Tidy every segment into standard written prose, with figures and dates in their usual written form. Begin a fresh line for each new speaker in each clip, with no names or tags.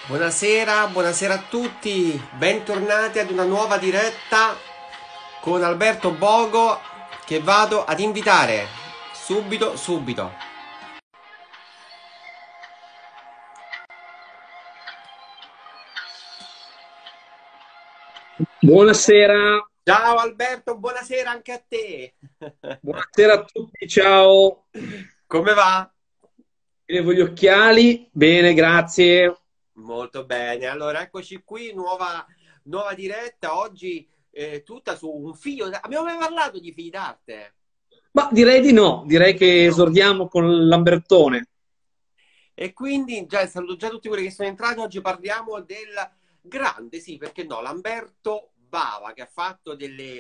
Buonasera, buonasera a tutti, bentornati ad una nuova diretta con Alberto Bogo che vado ad invitare subito.
Buonasera,
Ciao Alberto, buonasera anche a te.
buonasera a tutti, ciao.
Come va?
Levo gli occhiali, bene, grazie.
Molto bene, allora eccoci qui, nuova diretta, oggi tutta su un figlio. Abbiamo mai parlato di figli d'arte?
Ma direi di no, direi che
No.
esordiamo con Lambertone.
E quindi saluto già tutti quelli che sono entrati. Oggi parliamo del grande, sì, perché no, Lamberto Bava, che ha fatto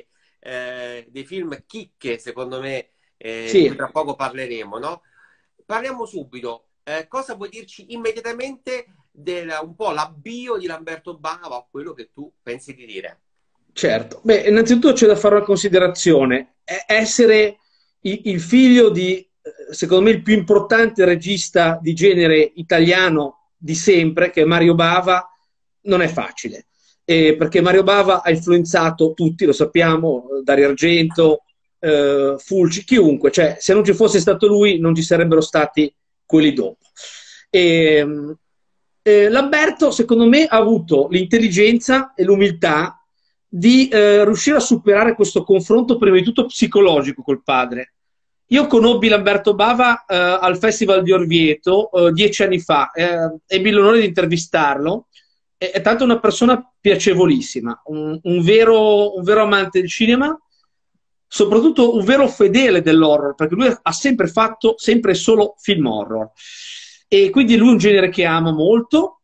dei film chicche, secondo me, di cui
Sì,
tra poco parleremo, no? Parliamo subito. Cosa puoi dirci immediatamente un po' la bio di Lamberto Bava, o quello che tu pensi di dire?
certo. Beh, innanzitutto c'è da fare una considerazione. Essere il figlio di, secondo me, il più importante regista di genere italiano di sempre, che è Mario Bava, non è facile. Perché Mario Bava ha influenzato tutti, lo sappiamo, Dario Argento, Fulci, chiunque. Cioè, se non ci fosse stato lui, non ci sarebbero stati quelli dopo. E, Lamberto, secondo me, ha avuto l'intelligenza e l'umiltà di riuscire a superare questo confronto, prima di tutto psicologico, col padre. Io conobbi Lamberto Bava al Festival di Orvieto 10 anni fa, ebbi l'onore di intervistarlo. È tanto una persona piacevolissima, un vero amante del cinema, soprattutto un vero fedele dell'horror, perché lui ha sempre fatto sempre solo film horror. E quindi lui è un genere che ama molto.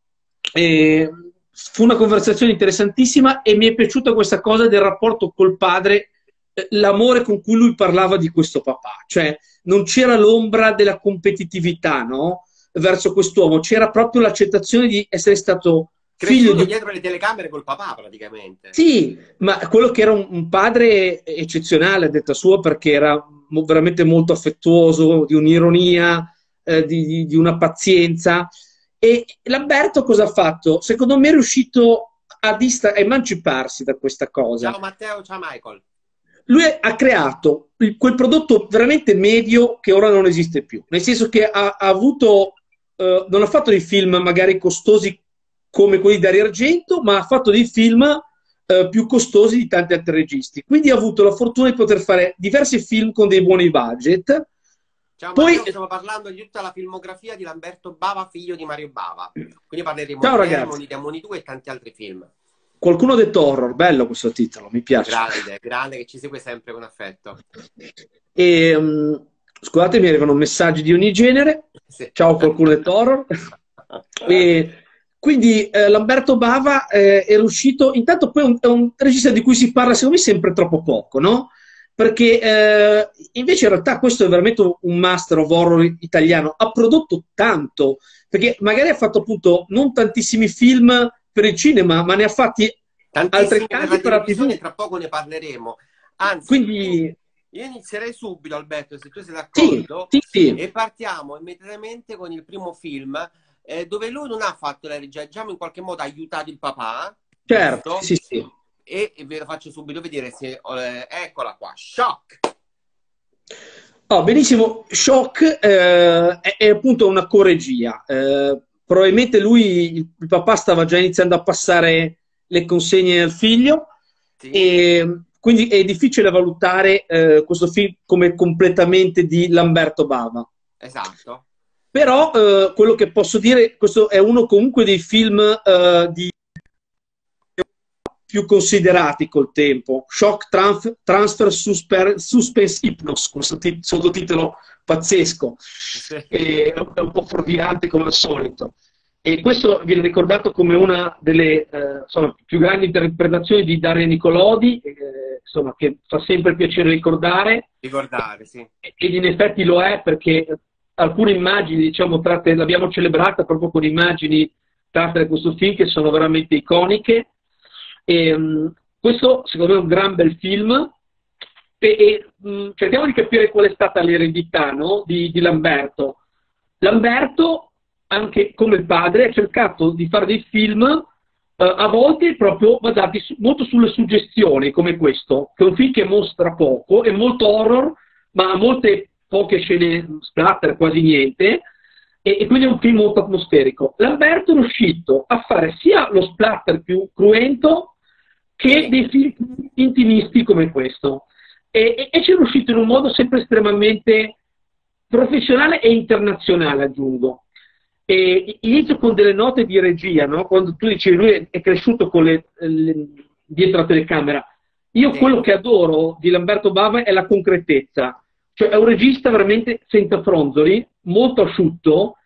E fu una conversazione interessantissima e mi è piaciuta questa cosa del rapporto col padre, l'amore con cui lui parlava di questo papà, cioè non c'era l'ombra della competitività, no? Verso quest'uomo, c'era proprio l'accettazione di essere stato figlio
Cresciuto
di...
dietro le telecamere col papà, praticamente.
Sì, ma quello che era un padre eccezionale, a detta sua, perché era veramente molto affettuoso, di un'ironia, di una pazienza. E Lamberto cosa ha fatto? Secondo me è riuscito a emanciparsi da questa cosa.
Ciao Matteo, ciao Michael.
Lui ha creato quel prodotto veramente medio che ora non esiste più, nel senso che ha avuto, non ha fatto dei film magari costosi come quelli di Dario Argento, ma ha fatto dei film più costosi di tanti altri registi. Quindi ha avuto la fortuna di poter fare diversi film con dei buoni budget.
Ciao
Poi,
Matteo, stiamo parlando di tutta la filmografia di Lamberto Bava, figlio di Mario Bava. Quindi parleremo
ciao
di
ragazzi,
Demoni, Demoni 2 e tanti altri film.
qualcuno ha detto horror, bello questo titolo, mi piace.
Grande, grande, che ci segue sempre con affetto.
E, scusate, mi arrivano messaggi di ogni genere.
Sì.
Ciao, qualcuno è horror. E quindi Lamberto Bava è riuscito, intanto poi è un regista di cui si parla secondo me sempre troppo poco, no? Perché invece in realtà questo è veramente un master of horror italiano, ha prodotto tanto, perché magari ha fatto appunto non tantissimi film per il cinema, ma ne ha fatti
Tantissimi per la
altrettanti per la
televisione,
TV.
tra poco ne parleremo. Anzi,
Quindi
io inizierei subito, Alberto, se tu sei
sì,
d'accordo,
sì, sì,
e partiamo immediatamente con il primo film, dove lui non ha fatto la regia, diciamo in qualche modo ha aiutato il papà,
certo,
giusto?
sì, sì.
E ve lo faccio subito vedere se, eccola qua, Shock.
Oh, benissimo, Shock è appunto una coregia. Probabilmente lui, il papà stava già iniziando a passare le consegne al figlio
Sì,
e quindi è difficile valutare questo film come completamente di Lamberto Bava.
esatto.
Però quello che posso dire, questo è uno comunque dei film di più considerati col tempo. Shock Transfer Suspense Hypnos, questo sottotitolo pazzesco,
Sì.
è un po' fuorviante come al solito. E questo viene ricordato come una delle insomma, più grandi interpretazioni di Daria Nicolodi, insomma, che fa sempre piacere ricordare,
Ricordare, sì.
ed in effetti lo è perché alcune immagini, diciamo, tratte, l'abbiamo celebrata proprio con immagini tratte da questo film che sono veramente iconiche. E, questo secondo me è un gran bel film cerchiamo di capire qual è stata l'eredità, no? di Lamberto. Lamberto anche come il padre, ha cercato di fare dei film a volte proprio basati molto sulle suggestioni, come questo, che è un film che mostra poco, è molto horror, ma ha molte poche scene splatter, quasi niente, e quindi è un film molto atmosferico. Lamberto è riuscito a fare sia lo splatter più cruento che dei film più intimisti come questo. E ci è riuscito in un modo sempre estremamente professionale e internazionale, aggiungo. E inizio con delle note di regia, no? Quando tu dici lui è cresciuto con dietro la telecamera. Io quello che adoro di Lamberto Bava è la concretezza. Cioè è un regista veramente senza fronzoli, molto asciutto,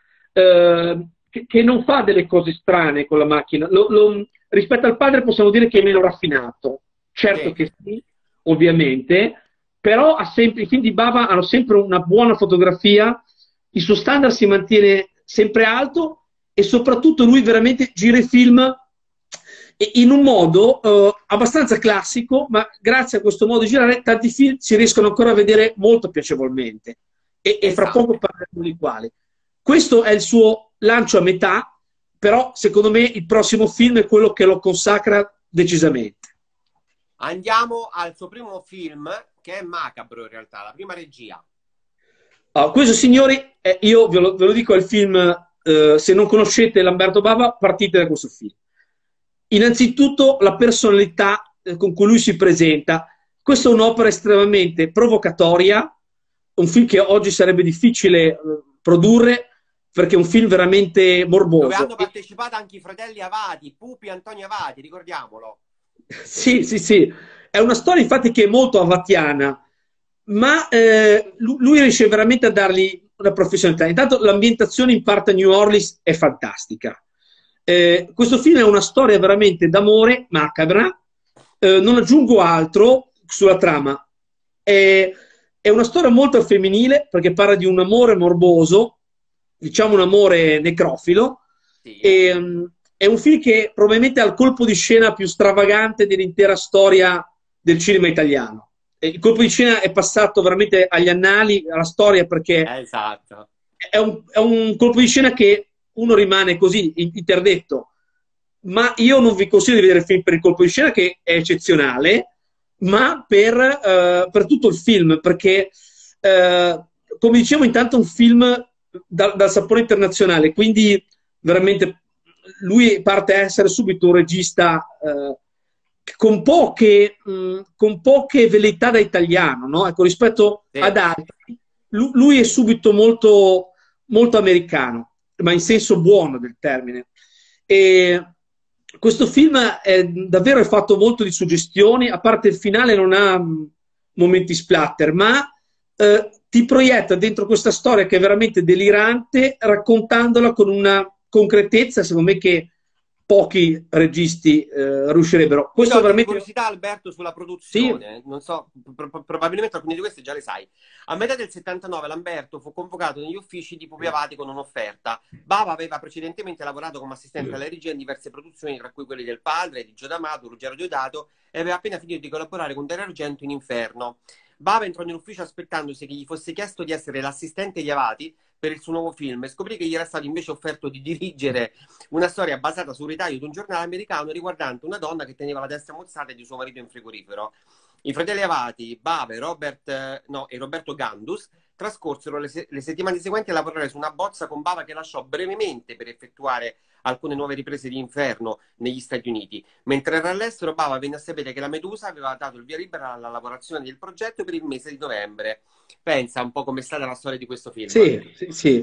che non fa delle cose strane con la macchina. Rispetto al padre possiamo dire che è meno raffinato. Certo che sì, ovviamente, però i film di Bava hanno sempre una buona fotografia, il suo standard si mantiene sempre alto e soprattutto lui veramente gira i film in un modo abbastanza classico, ma grazie a questo modo di girare tanti film si riescono ancora a vedere molto piacevolmente e fra poco parleremo di quali. Questo è il suo lancio a metà, però secondo me il prossimo film è quello che lo consacra decisamente.
Andiamo al suo primo film, che è macabro in realtà, la prima regia.
Questo, signori, io ve lo dico, è il film, se non conoscete Lamberto Bava, partite da questo film. Innanzitutto la personalità con cui lui si presenta. Questa è un'opera estremamente provocatoria, un film che oggi sarebbe difficile produrre, perché è un film veramente morboso.
Dove hanno partecipato anche i fratelli Avati, Pupi e Antonio Avati, ricordiamolo.
Sì, sì, sì. È una storia infatti che è molto avatiana, ma lui riesce veramente a dargli una professionalità. Intanto l'ambientazione in parte a New Orleans è fantastica. Questo film è una storia veramente d'amore, macabra, non aggiungo altro sulla trama. È una storia molto femminile perché parla di un amore morboso, diciamo un amore necrofilo. Sì. È un film che probabilmente ha il colpo di scena più stravagante dell'intera storia del cinema italiano. Il colpo di scena è passato veramente agli annali, alla storia, perché
esatto.
è un colpo di scena che uno rimane così interdetto. Ma io non vi consiglio di vedere il film per il colpo di scena, che è eccezionale, ma per tutto il film, perché come dicevo, intanto è un film dal sapore internazionale, quindi veramente lui parte a essere subito un regista con poche velleità da italiano, no? Ecco, rispetto ad altri, lui è subito molto, molto americano, ma in senso buono del termine. E questo film è davvero fatto molto di suggestioni, a parte il finale non ha momenti splatter, ma ti proietta dentro questa storia che è veramente delirante, raccontandola con una concretezza, secondo me, che pochi registi riuscirebbero. Questo veramente...
curiosità, Alberto, sulla produzione. Sì. Non so, probabilmente alcune di queste già le sai. A metà del 79 Lamberto fu convocato negli uffici di Pupi Avati con un'offerta. Bava aveva precedentemente lavorato come assistente alla regia in diverse produzioni, tra cui quelle del padre, di Gio D'Amato, Ruggero Diodato, e aveva appena finito di collaborare con Dario Argento in Inferno. Bava entrò nell'ufficio aspettandosi che gli fosse chiesto di essere l'assistente di Avati per il suo nuovo film e scoprì che gli era stato invece offerto di dirigere una storia basata sul ritaglio di un giornale americano riguardante una donna che teneva la testa mozzata di suo marito in frigorifero. I fratelli Avati, Bava e Roberto Gandus, trascorsero le settimane seguenti a lavorare su una bozza con Bava che lasciò brevemente per effettuare alcune nuove riprese di Inferno negli Stati Uniti. Mentre era all'estero, Bava venne a sapere che la Medusa aveva dato il via libera alla lavorazione del progetto per il mese di novembre. Pensa un po' com'è stata la storia di questo film.
Sì, sì, sì.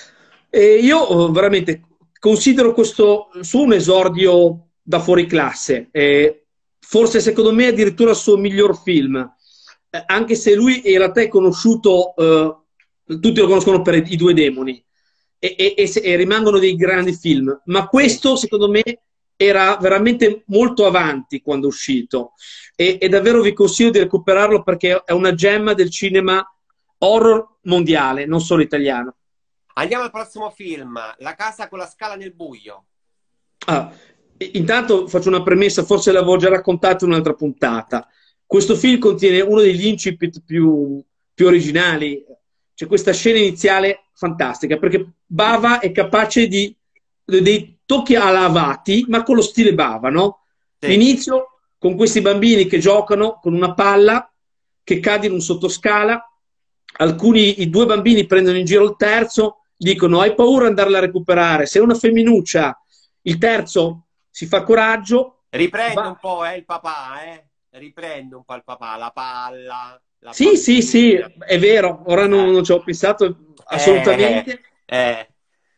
Io veramente considero questo suo un esordio da fuori classe. Forse secondo me addirittura il suo miglior film. Anche se lui in realtà è conosciuto, tutti lo conoscono per I Due Demoni. E rimangono dei grandi film, ma questo secondo me era veramente molto avanti quando è uscito e davvero vi consiglio di recuperarlo perché è una gemma del cinema horror mondiale, non solo italiano.
Andiamo al prossimo film, La casa con la scala nel buio.
Intanto faccio una premessa, forse l'avevo già raccontato in un'altra puntata. Questo film contiene uno degli incipit più originali. C'è questa scena iniziale fantastica, perché Bava è capace di dei tocchi alla Avati, ma con lo stile Bava, no?
Sì.
L'inizio con questi bambini che giocano con una palla che cade in un sottoscala, i due bambini prendono in giro il terzo, dicono hai paura di andarla a recuperare, se è una femminuccia il terzo si fa coraggio,
Riprende
va.
un po', il papà, eh? Riprende un po' il papà, la palla, la
Sì, sì, sì,
bambina.
è vero, ora non ci ho pensato
Eh,
assolutamente.
eh.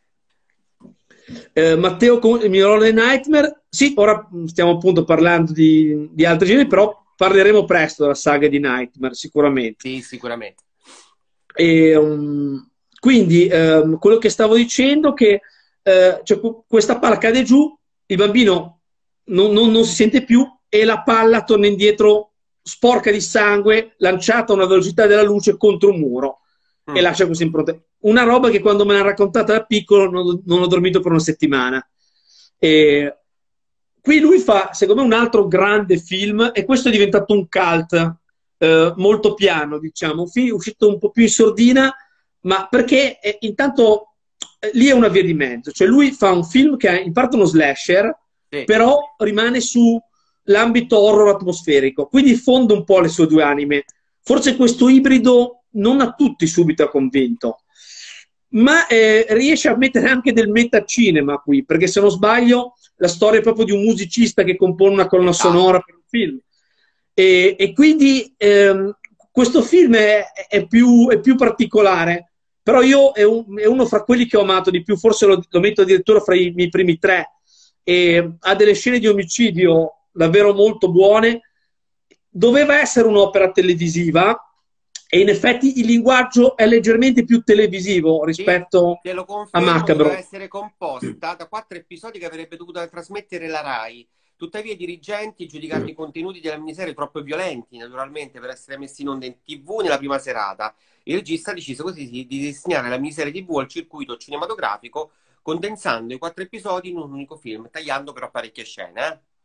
Matteo Mirole Nightmare, sì, ora stiamo appunto parlando di altri generi, però parleremo presto della saga di Nightmare, sicuramente.
Sì, sicuramente.
E, quindi quello che stavo dicendo è che cioè, questa palla cade giù, il bambino non si sente più e la palla torna indietro sporca di sangue, lanciata a una velocità della luce contro un muro e
Mm.
lascia queste impronte. Una roba che quando me l'ha raccontata da piccolo non ho dormito per una settimana. E qui lui fa, secondo me, un altro grande film e questo è diventato un cult molto piano, diciamo, un film uscito un po' più in sordina, ma perché intanto lì è una via di mezzo, cioè lui fa un film che è in parte uno slasher,
Sì.
però rimane sull'ambito horror atmosferico, quindi fonde un po' le sue due anime. Forse questo ibrido non a tutti subito ha convinto, ma riesce a mettere anche del metacinema qui, perché se non sbaglio la storia è proprio di un musicista che compone una colonna
Esatto.
sonora per un film. E quindi questo film è più particolare, però io è uno fra quelli che ho amato di più, forse lo metto addirittura fra i miei primi tre. E ha delle scene di omicidio davvero molto buone. Doveva essere un'opera televisiva e in effetti il linguaggio è leggermente più televisivo
Sì,
rispetto
te lo
a
confermo, doveva
Macabro.
essere composta da 4 episodi che avrebbe dovuto trasmettere la Rai. Tuttavia i dirigenti giudicarono i contenuti della miniserie troppo violenti, naturalmente, per essere messi in onda in TV nella prima serata. Il regista ha deciso così di destinare la miniserie TV al circuito cinematografico, condensando i 4 episodi in un unico film, tagliando però parecchie scene.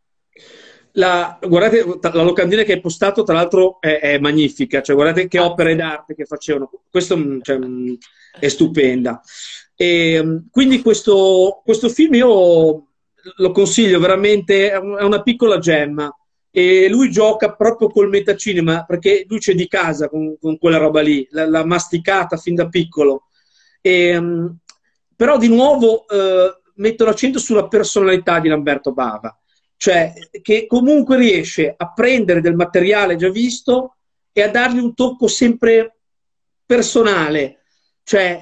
Guardate, la locandina che hai postato, tra l'altro, è magnifica. Cioè, guardate che opere
Grazie.
d'arte che facevano. Questo cioè, è stupenda. E, quindi questo film io lo consiglio veramente, è una piccola gemma. E lui gioca proprio col metacinema, perché lui c'è di casa con quella roba lì, l'ha masticata fin da piccolo. E, però di nuovo metto l'accento sulla personalità di Lamberto Bava, cioè che comunque riesce a prendere del materiale già visto e a dargli un tocco sempre personale. Cioè,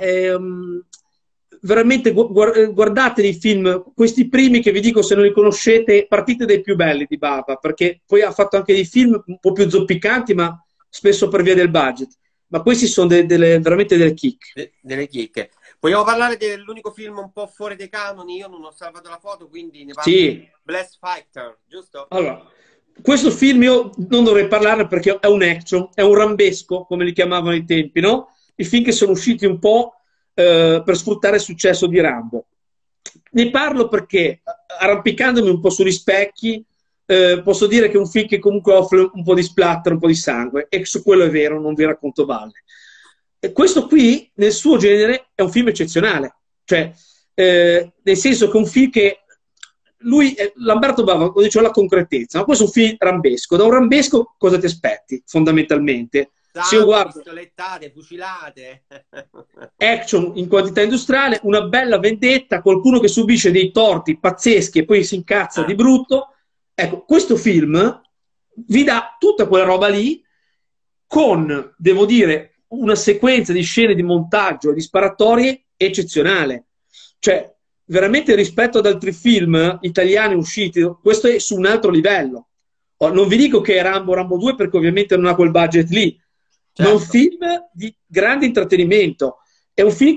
veramente guardate i film, questi primi che vi dico se non li conoscete, partite dai più belli di Bava, perché poi ha fatto anche dei film un po' più zoppicanti, ma spesso per via del budget. Ma questi sono veramente delle kick.
Delle chicche. Vogliamo parlare dell'unico film un po' fuori dei canoni? Io non ho salvato la foto, quindi ne parlo.
Sì,
Blast Fighter, giusto?
allora, questo film io non dovrei parlarne perché è un action, è un rambesco, come li chiamavano ai tempi, no? I film che sono usciti un po' per sfruttare il successo di Rambo. Ne parlo perché, arrampicandomi un po' sugli specchi, posso dire che è un film che comunque offre un po' di splatter, un po' di sangue, e su quello è vero, non vi racconto balle. E questo qui, nel suo genere, è un film eccezionale. Cioè, nel senso che è un film che lui, Lamberto Bava, lo dicevo, la concretezza, ma questo è un film rambesco. Da un rambesco cosa ti aspetti, fondamentalmente? Se io
Sangue,
guardo
pistolettate, fucilate.
action in quantità industriale, una bella vendetta, qualcuno che subisce dei torti pazzeschi e poi si incazza di
Ah,
brutto. Ecco, questo film vi dà tutta quella roba lì con, devo dire, una sequenza di scene di montaggio e di sparatorie eccezionale. Cioè, veramente rispetto ad altri film italiani usciti, questo è su un altro livello. Non vi dico che è Rambo 2 perché ovviamente non ha quel budget lì, ma è un
certo.
film di grande intrattenimento. È un film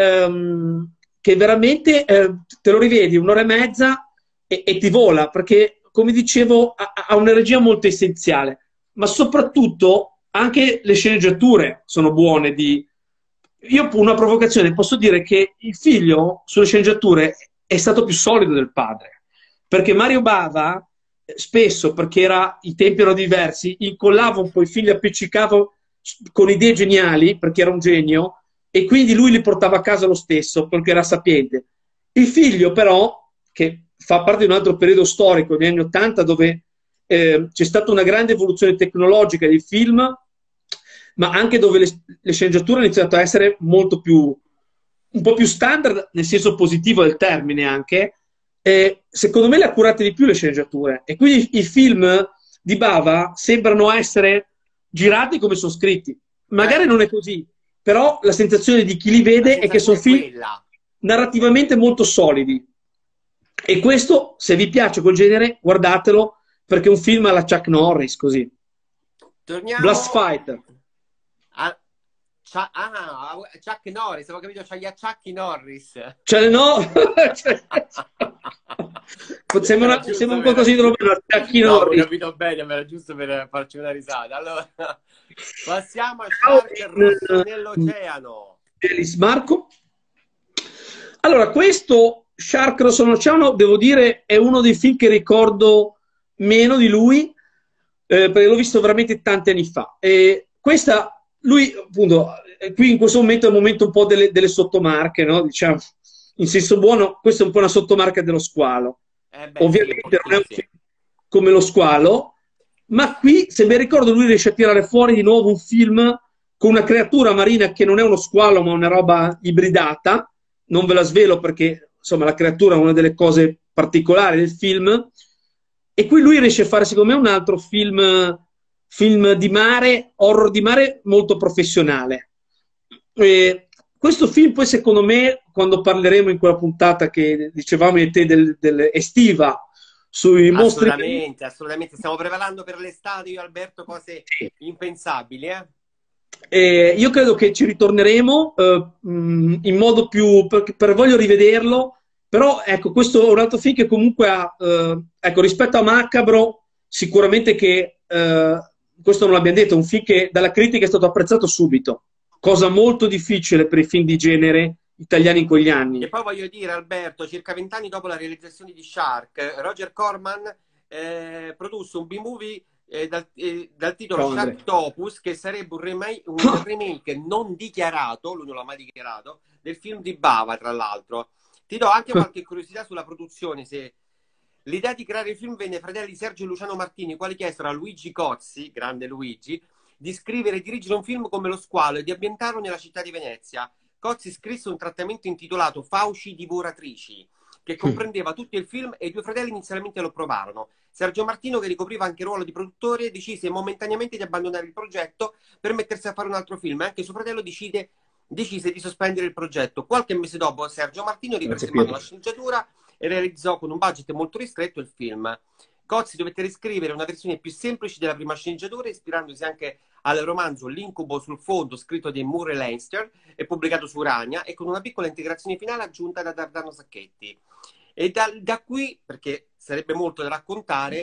che veramente te lo rivedi un'ora e mezza e ti vola, perché, come dicevo, ha una regia molto essenziale, ma soprattutto anche le sceneggiature sono buone. Io, una provocazione, posso dire che il figlio sulle sceneggiature è stato più solido del padre, perché Mario Bava spesso, perché i tempi erano diversi, incollava un po' i figli, appiccicava con idee geniali, perché era un genio, e quindi lui li portava a casa lo stesso perché era sapiente. Il figlio però, che fa parte di un altro periodo storico, negli anni '80, dove c'è stata una grande evoluzione tecnologica dei film, ma anche dove le sceneggiature hanno iniziato a essere molto più, un po' più standard, nel senso positivo del termine anche, secondo me le ha curate di più le sceneggiature. E quindi i film di Bava sembrano essere girati come sono scritti. Magari non è così, però la sensazione di chi li vede è che sono film narrativamente molto solidi. E questo, se vi piace quel genere, guardatelo, perché è un film alla Chuck Norris, così.
Torniamo
Blast Fight.
Chuck Norris, avevo capito, c'hai a Chucky Norris.
Cioè, no? Sembra un po' così di romano, Chucky Norris.
Ho capito bene, ma era giusto per farci una risata. Allora, passiamo a Shark Rosso nell'Oceano.
Marco? Allora, questo Shark Rosso nell'Oceano, devo dire, è uno dei film che ricordo meno di lui, perché l'ho visto veramente tanti anni fa. E questa, lui, appunto, qui in questo momento è il momento un po' delle sottomarche, no? Diciamo, in senso buono, questa è un po' una sottomarca dello squalo. Ovviamente
sì,
non è un film come lo squalo, ma qui, se ben ricordo, lui riesce a tirare fuori di nuovo un film con una creatura marina che non è uno squalo, ma una roba ibridata. Non ve la svelo perché, insomma, la creatura è una delle cose particolari del film. E qui lui riesce a fare, secondo me, un altro film di mare, horror di mare molto professionale. Questo film poi, secondo me, quando parleremo in quella puntata che dicevamo di te estiva sui mostri...
Assolutamente, stiamo preparando per l'estate, io e Alberto, cose impensabili,
io credo che ci ritorneremo in modo più... per voglio rivederlo, però ecco, questo è un altro film che comunque ha... ecco, rispetto a Macabro, sicuramente che... questo non l'abbiamo detto, è un film che dalla critica è stato apprezzato subito. Cosa molto difficile per i film di genere italiani in quegli anni.
E poi voglio dire, Alberto, circa 20 anni dopo la realizzazione di Shark, Roger Corman produsse un B-movie dal titolo Sharktopus, che sarebbe un remake non dichiarato, lui non l'ha mai dichiarato, del film di Bava, tra l'altro. Ti do anche qualche curiosità sulla produzione. Se l'idea di creare il film venne ai fratelli Sergio e Luciano Martini, quali chiesero a Luigi Cozzi, grande Luigi, di scrivere e dirigere un film come Lo Squalo e di ambientarlo nella città di Venezia. Cozzi scrisse un trattamento intitolato Fauci divoratrici, che comprendeva tutto il film, e i due fratelli inizialmente lo approvarono. Sergio Martino, che ricopriva anche il ruolo di produttore, decise momentaneamente di abbandonare il progetto per mettersi a fare un altro film, e anche suo fratello decise di sospendere il progetto. Qualche mese dopo Sergio Martino riprese in mano la sceneggiatura e realizzò con un budget molto ristretto il film. Cozzi dovette riscrivere una versione più semplice della prima sceneggiatura, ispirandosi anche al romanzo L'incubo sul fondo, scritto da Murray Leinster e pubblicato su Urania, e con una piccola integrazione finale aggiunta da Dardano Sacchetti. E da qui, perché sarebbe molto da raccontare,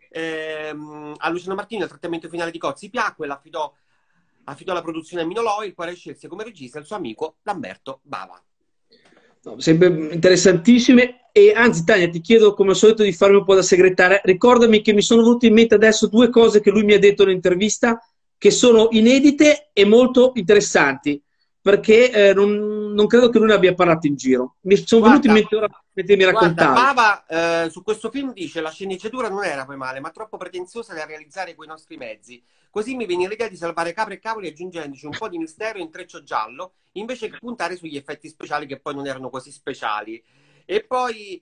a Luciano Martini il trattamento finale di Cozzi piacque, l'affidò la produzione a Mino Loi, il quale scelse come regista il suo amico Lamberto Bava.
No, sempre interessantissime. E anzi, Tania, ti chiedo come al solito di farmi un po' da segretaria. Ricordami che mi sono venute in mente adesso due cose che lui mi ha detto nell'intervista, che sono inedite e molto interessanti, perché non credo che lui ne abbia parlato in giro. Mi sono venuti in mente ora mentre mi raccontavi.
Bava su questo film dice: la sceneggiatura non era poi male, ma troppo pretenziosa da realizzare coi nostri mezzi. Così mi venne l'idea di salvare capre e cavoli aggiungendoci un po' di mistero e intreccio giallo, invece che puntare sugli effetti speciali, che poi non erano così speciali. E poi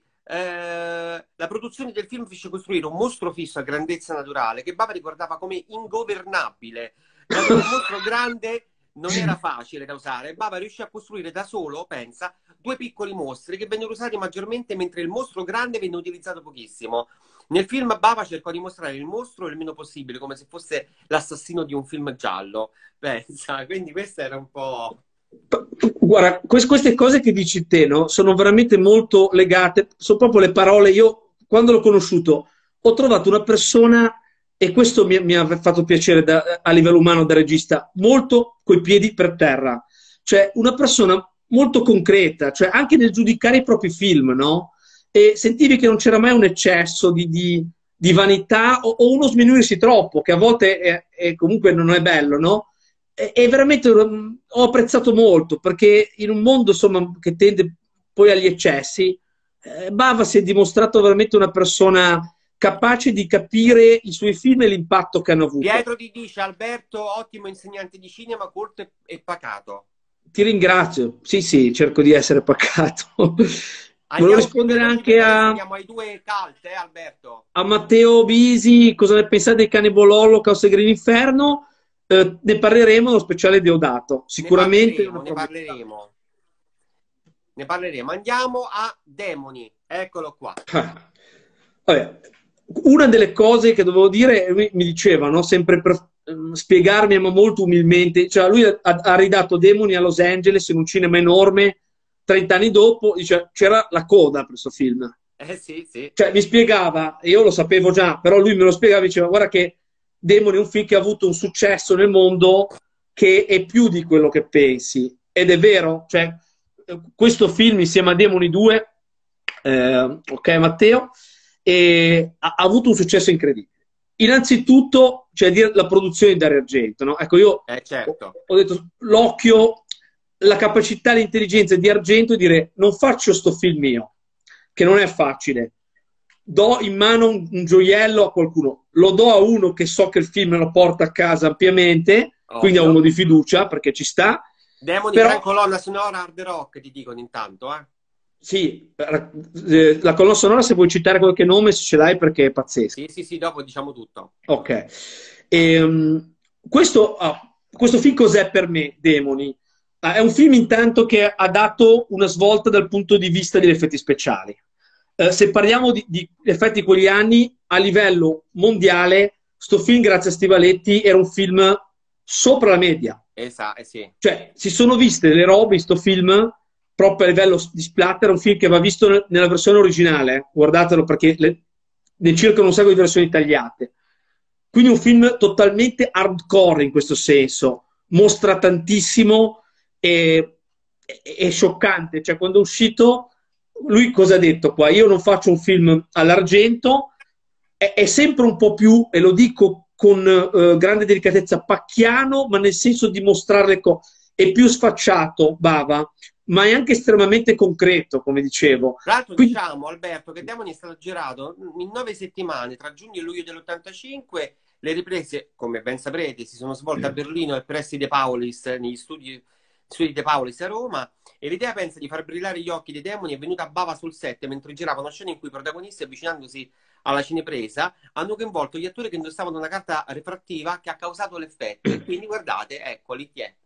la produzione del film fece costruire un mostro fisso a grandezza naturale che Bava ricordava come ingovernabile. Un mostro grande non era facile da usare. Bava riuscì a costruire da solo, pensa, due piccoli mostri che vennero usati maggiormente, mentre il mostro grande venne utilizzato pochissimo. Nel film Bava cercò di mostrare il mostro il meno possibile, come se fosse l'assassino di un film giallo. Pensa, quindi questa era un po'...
Guarda, queste cose che dici te, no, sono veramente molto legate, sono proprio le parole. Io, quando l'ho conosciuto, ho trovato una persona, e questo mi ha fatto piacere a livello umano da regista, molto coi piedi per terra. Cioè, una persona molto concreta, cioè anche nel giudicare i propri film, no? E sentivi che non c'era mai un eccesso di vanità o uno sminuirsi troppo, che a volte comunque non è bello, no? è veramente, ho apprezzato molto, perché in un mondo insomma, che tende poi agli eccessi, Bava si è dimostrato veramente una persona capace di capire i suoi film e l'impatto che hanno avuto.
Pietro ti dice: Alberto, ottimo insegnante di cinema, colto e pacato.
Ti ringrazio, sì, sì, cerco di essere pacato. Volevo
Andiamo più
rispondere
veloci
anche
perché adesso andiamo ai due cult, Alberto.
a Matteo Bisi, cosa ne pensate dei Cannibal Holocaust e Green Inferno? Ne parleremo nello speciale Deodato,
Ne
sicuramente è una
parleremo, ne
promessa.
parleremo. Ne parleremo. Andiamo a Demoni. Eccolo qua.
Ah. Vabbè, una delle cose che dovevo dire, lui mi diceva, no, sempre per spiegarmi, ma molto umilmente, cioè lui ha ridato Demoni a Los Angeles in un cinema enorme, 30 anni dopo, dice, c'era la coda per questo film.
Sì, sì.
Cioè mi spiegava, e io lo sapevo già, però lui me lo spiegava, diceva, guarda che Demoni è un film che ha avuto un successo nel mondo che è più di quello che pensi. Ed è vero, cioè, questo film insieme a Demoni 2, ok Matteo, ha avuto un successo incredibile. Innanzitutto, cioè dire la produzione di Dario Argento, no? Ecco, io
Certo.
ho detto l'occhio, la capacità, l'intelligenza di Argento di dire non faccio sto film mio, che non è facile. Do in mano un gioiello a qualcuno, lo do a uno che so che il film lo porta a casa ampiamente, quindi a
Ovvio.
uno di fiducia, perché ci sta.
Demoni,
Però
gran colonna sonora hard rock, ti dicono intanto, eh.
sì, la colonna sonora, se vuoi citare qualche nome, se ce l'hai, perché è pazzesca.
Sì, sì, sì, dopo diciamo tutto.
Ok. Questo film cos'è per me, Demoni? È un film intanto che ha dato una svolta dal punto di vista degli effetti speciali. Se parliamo di effetti di quegli anni, a livello mondiale, sto film, grazie a Stivaletti, era un film sopra la media.
Esatto, sì.
Cioè, si sono viste delle robe in sto film proprio a livello di splatter, è un film che va visto nella versione originale, guardatelo perché ne circolano un sacco di versioni tagliate. Quindi un film totalmente hardcore in questo senso, mostra tantissimo e è scioccante. Cioè, quando è uscito, lui cosa ha detto qua? Io non faccio un film all'argento, è sempre un po' più, e lo dico con grande delicatezza, pacchiano, ma nel senso di mostrare le cose. È più sfacciato, Bava, ma è anche estremamente concreto, come dicevo.
Tra l'altro
Quindi,
diciamo, Alberto, che Demoni è stato girato in 9 settimane, tra giugno e luglio dell'85. Le riprese, come ben saprete, si sono svolte a Berlino e pressi De Paulis, negli studi De Paulis a Roma, e l'idea pensa di far brillare gli occhi dei demoni è venuta a bava sul set mentre giravano scene in cui i protagonisti, avvicinandosi alla cinepresa, hanno coinvolto gli attori che indossavano una carta refrattiva che ha causato l'effetto. E quindi guardate, eccoli, chi è?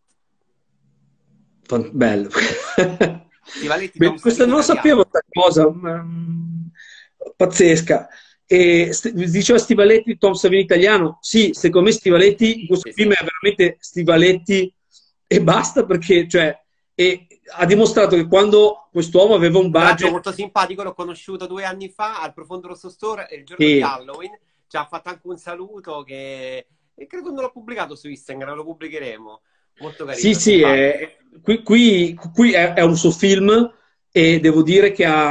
bello.
Stivaletti
Beh,
Tom
questa
Savini
non lo sapevo,
italiano.
questa cosa, pazzesca. E diceva Stivaletti, Tom Savini italiano. Sì, secondo me Stivaletti in questo
Sì,
film
sì.
è veramente Stivaletti e basta, perché cioè, ha dimostrato che quando quest'uomo aveva un
Tra l'altro
budget,
molto simpatico, l'ho conosciuto 2 anni fa al Profondo Rosso Store, il giorno di
sì,
Halloween, ci ha fatto anche un saluto che e credo non l'ho pubblicato su Instagram, lo pubblicheremo. Molto
sì,
carino,
sì,
simpatico.
qui è un suo film e devo dire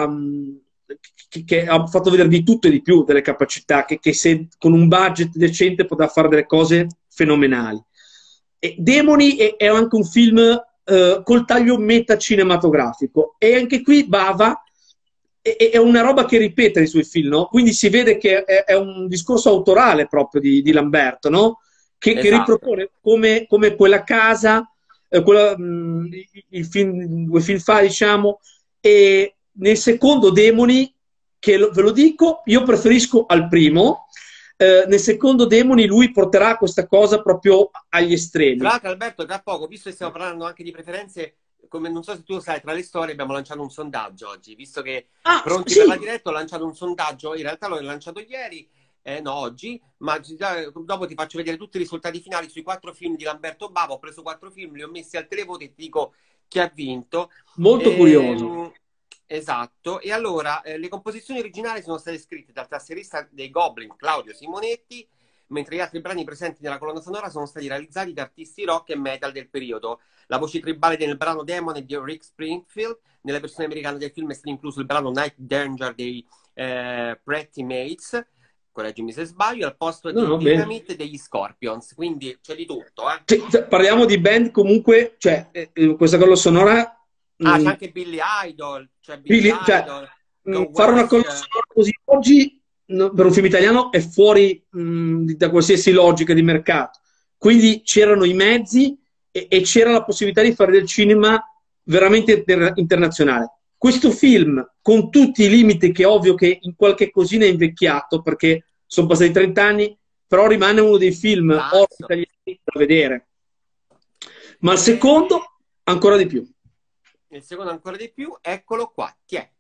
che ha fatto vedere di tutto e di più delle capacità, che se con un budget decente poteva fare delle cose fenomenali. E Demoni è anche un film col taglio metacinematografico e anche qui Bava è una roba che ripete nei suoi film, no? Quindi si vede che è un discorso autorale proprio di Lamberto, no? Che
Esatto.
ripropone come quella casa, il film, 2 film fa, diciamo, e nel secondo Demoni, che ve lo dico, io preferisco al primo, nel secondo Demoni lui porterà questa cosa proprio agli
Tra
estremi.
l'altro, Alberto, tra poco, visto che stiamo parlando anche di preferenze, come non so se tu lo sai, tra le storie abbiamo lanciato un sondaggio oggi, visto che
Ah,
pronti per la
sì,
diretta ho lanciato un sondaggio, in realtà l'ho lanciato ieri, no, oggi, ma dopo ti faccio vedere tutti i risultati finali sui 4 film di Lamberto Bava. Ho preso 4 film, li ho messi al televoto e ti dico chi ha vinto.
molto curioso.
Ehm, esatto, e allora le composizioni originali sono state scritte dal tastierista dei Goblin, Claudio Simonetti, mentre gli altri brani presenti nella colonna sonora sono stati realizzati da artisti rock e metal del periodo. La voce tribale del brano Demon è di Rick Springfield, nella versione americana del film è stato incluso il brano Night Danger dei Pretty Mates. correggimi se sbaglio, al posto
No,
di
no, bene.
Dynamite degli Scorpions, quindi c'è di tutto, eh.
Parliamo di band comunque, cioè, questa colonna sonora,
Ah, c'è
mh,
anche Billy Idol, c'è Billy
cioè,
Idol, Go
fare una
West,
colonna sonora così oggi per un film italiano è fuori da qualsiasi logica di mercato. Quindi c'erano i mezzi e c'era la possibilità di fare del cinema veramente internazionale. Questo film, con tutti i limiti, che è ovvio che in qualche cosina è invecchiato, perché sono passati 30 anni, però rimane uno dei film oro
cazzo.
italiani da vedere. Ma il
E
secondo, ancora di più.
il secondo ancora di più, eccolo qua, chi è?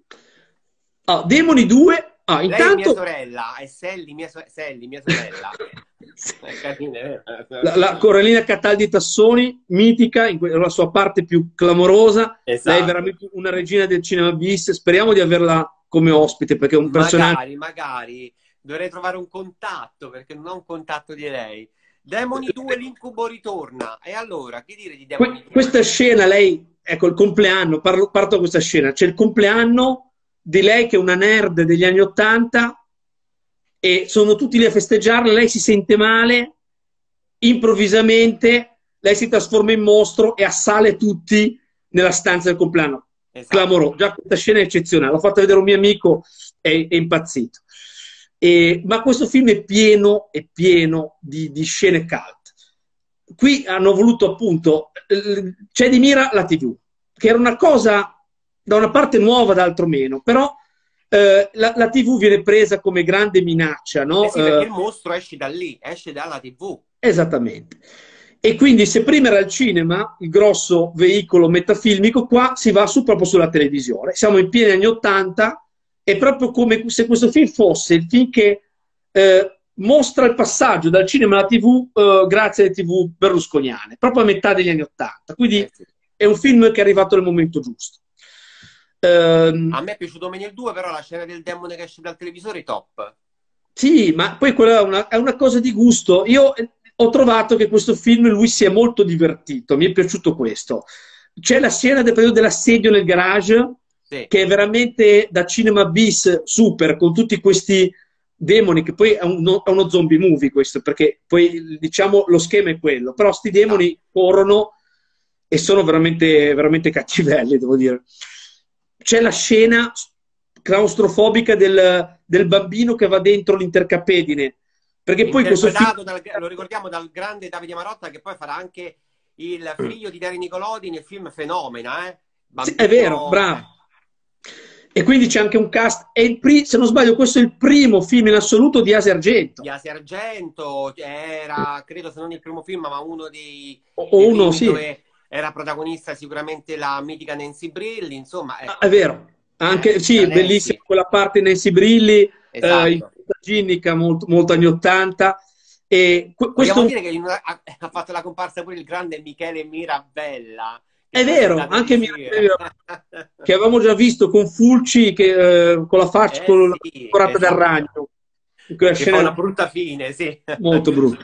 Ah, Demoni 2. Ah,
Lei è mia
intanto
sorella, è Sally, Sally, mia sorella. È carina,
la Corellina Cataldi Tassoni, mitica, nella sua parte più clamorosa. Lei è
Esatto.
veramente una regina del cinema bis. Speriamo di averla come ospite, perché è un personaggio.
Magari, dovrei trovare un contatto, perché non ho un contatto di lei. Demoni 2, l'incubo ritorna. E allora, che dire di Demoni 2?
Questa scena, lei, ecco, il compleanno, parto da questa scena, c'è il compleanno di lei che è una nerd degli anni '80 e sono tutti lì a festeggiarla, lei si sente male, improvvisamente lei si trasforma in mostro e assale tutti nella stanza del compleanno.
Esatto.
Clamoroso, già questa scena è eccezionale, l'ho fatta vedere un mio amico, è impazzito. Ma questo film è pieno di scene cult. Qui hanno voluto appunto, c'è di mira la TV, che era una cosa da una parte nuova, d'altro meno, però la TV viene presa come grande minaccia, no?
Sì, perché il mostro esce da lì, esce dalla TV.
Esattamente. E quindi se prima era il cinema, il grosso veicolo metafilmico, qua si va su proprio sulla televisione. Siamo in pieni anni '80, è proprio come se questo film fosse il film che mostra il passaggio dal cinema alla TV grazie alle TV berlusconiane, proprio a metà degli anni '80. Quindi
Sì.
è un film che è arrivato nel momento giusto.
A me è piaciuto meno il 2, però la scena del demone che esce dal televisore è top.
Sì, ma poi quella è una cosa di gusto. Io ho trovato che questo film lui si è molto divertito, mi è piaciuto questo. C'è la scena del periodo dell'assedio nel garage,
Sì.
che è veramente da cinema bis super, con tutti questi demoni, che poi è uno zombie movie questo, perché poi diciamo lo schema è quello, però sti demoni corrono e sono veramente, veramente cattivelli, devo dire. C'è la scena claustrofobica del bambino che va dentro l'intercapedine, perché poi questo film...
Interpretato, lo ricordiamo, dal grande Davide Marotta, che poi farà anche il figlio di Dario Nicolodi nel film Fenomena, eh?
Sì, è vero, bravo. E quindi c'è anche un cast, se non sbaglio questo è il primo film in assoluto di Asia Argento.
Di Asia Argento, era, credo se non il primo film, ma uno dei
Uno,
primi
sì.
dove era protagonista sicuramente la mitica Nancy Brilli, insomma. Ecco.
È vero, anche, sì,
Nancy.
bellissima quella parte Nancy Brilli,
Esatto.
ginnica, molto, molto anni '80. E
Vogliamo
questo
dire che ha fatto la comparsa pure il grande Michele Mirabella.
è vero, anche che avevamo già visto con Fulci, con la faccia con la
sì,
corata del
esatto.
ragno.
Che fa una brutta fine, sì.
Molto brutta.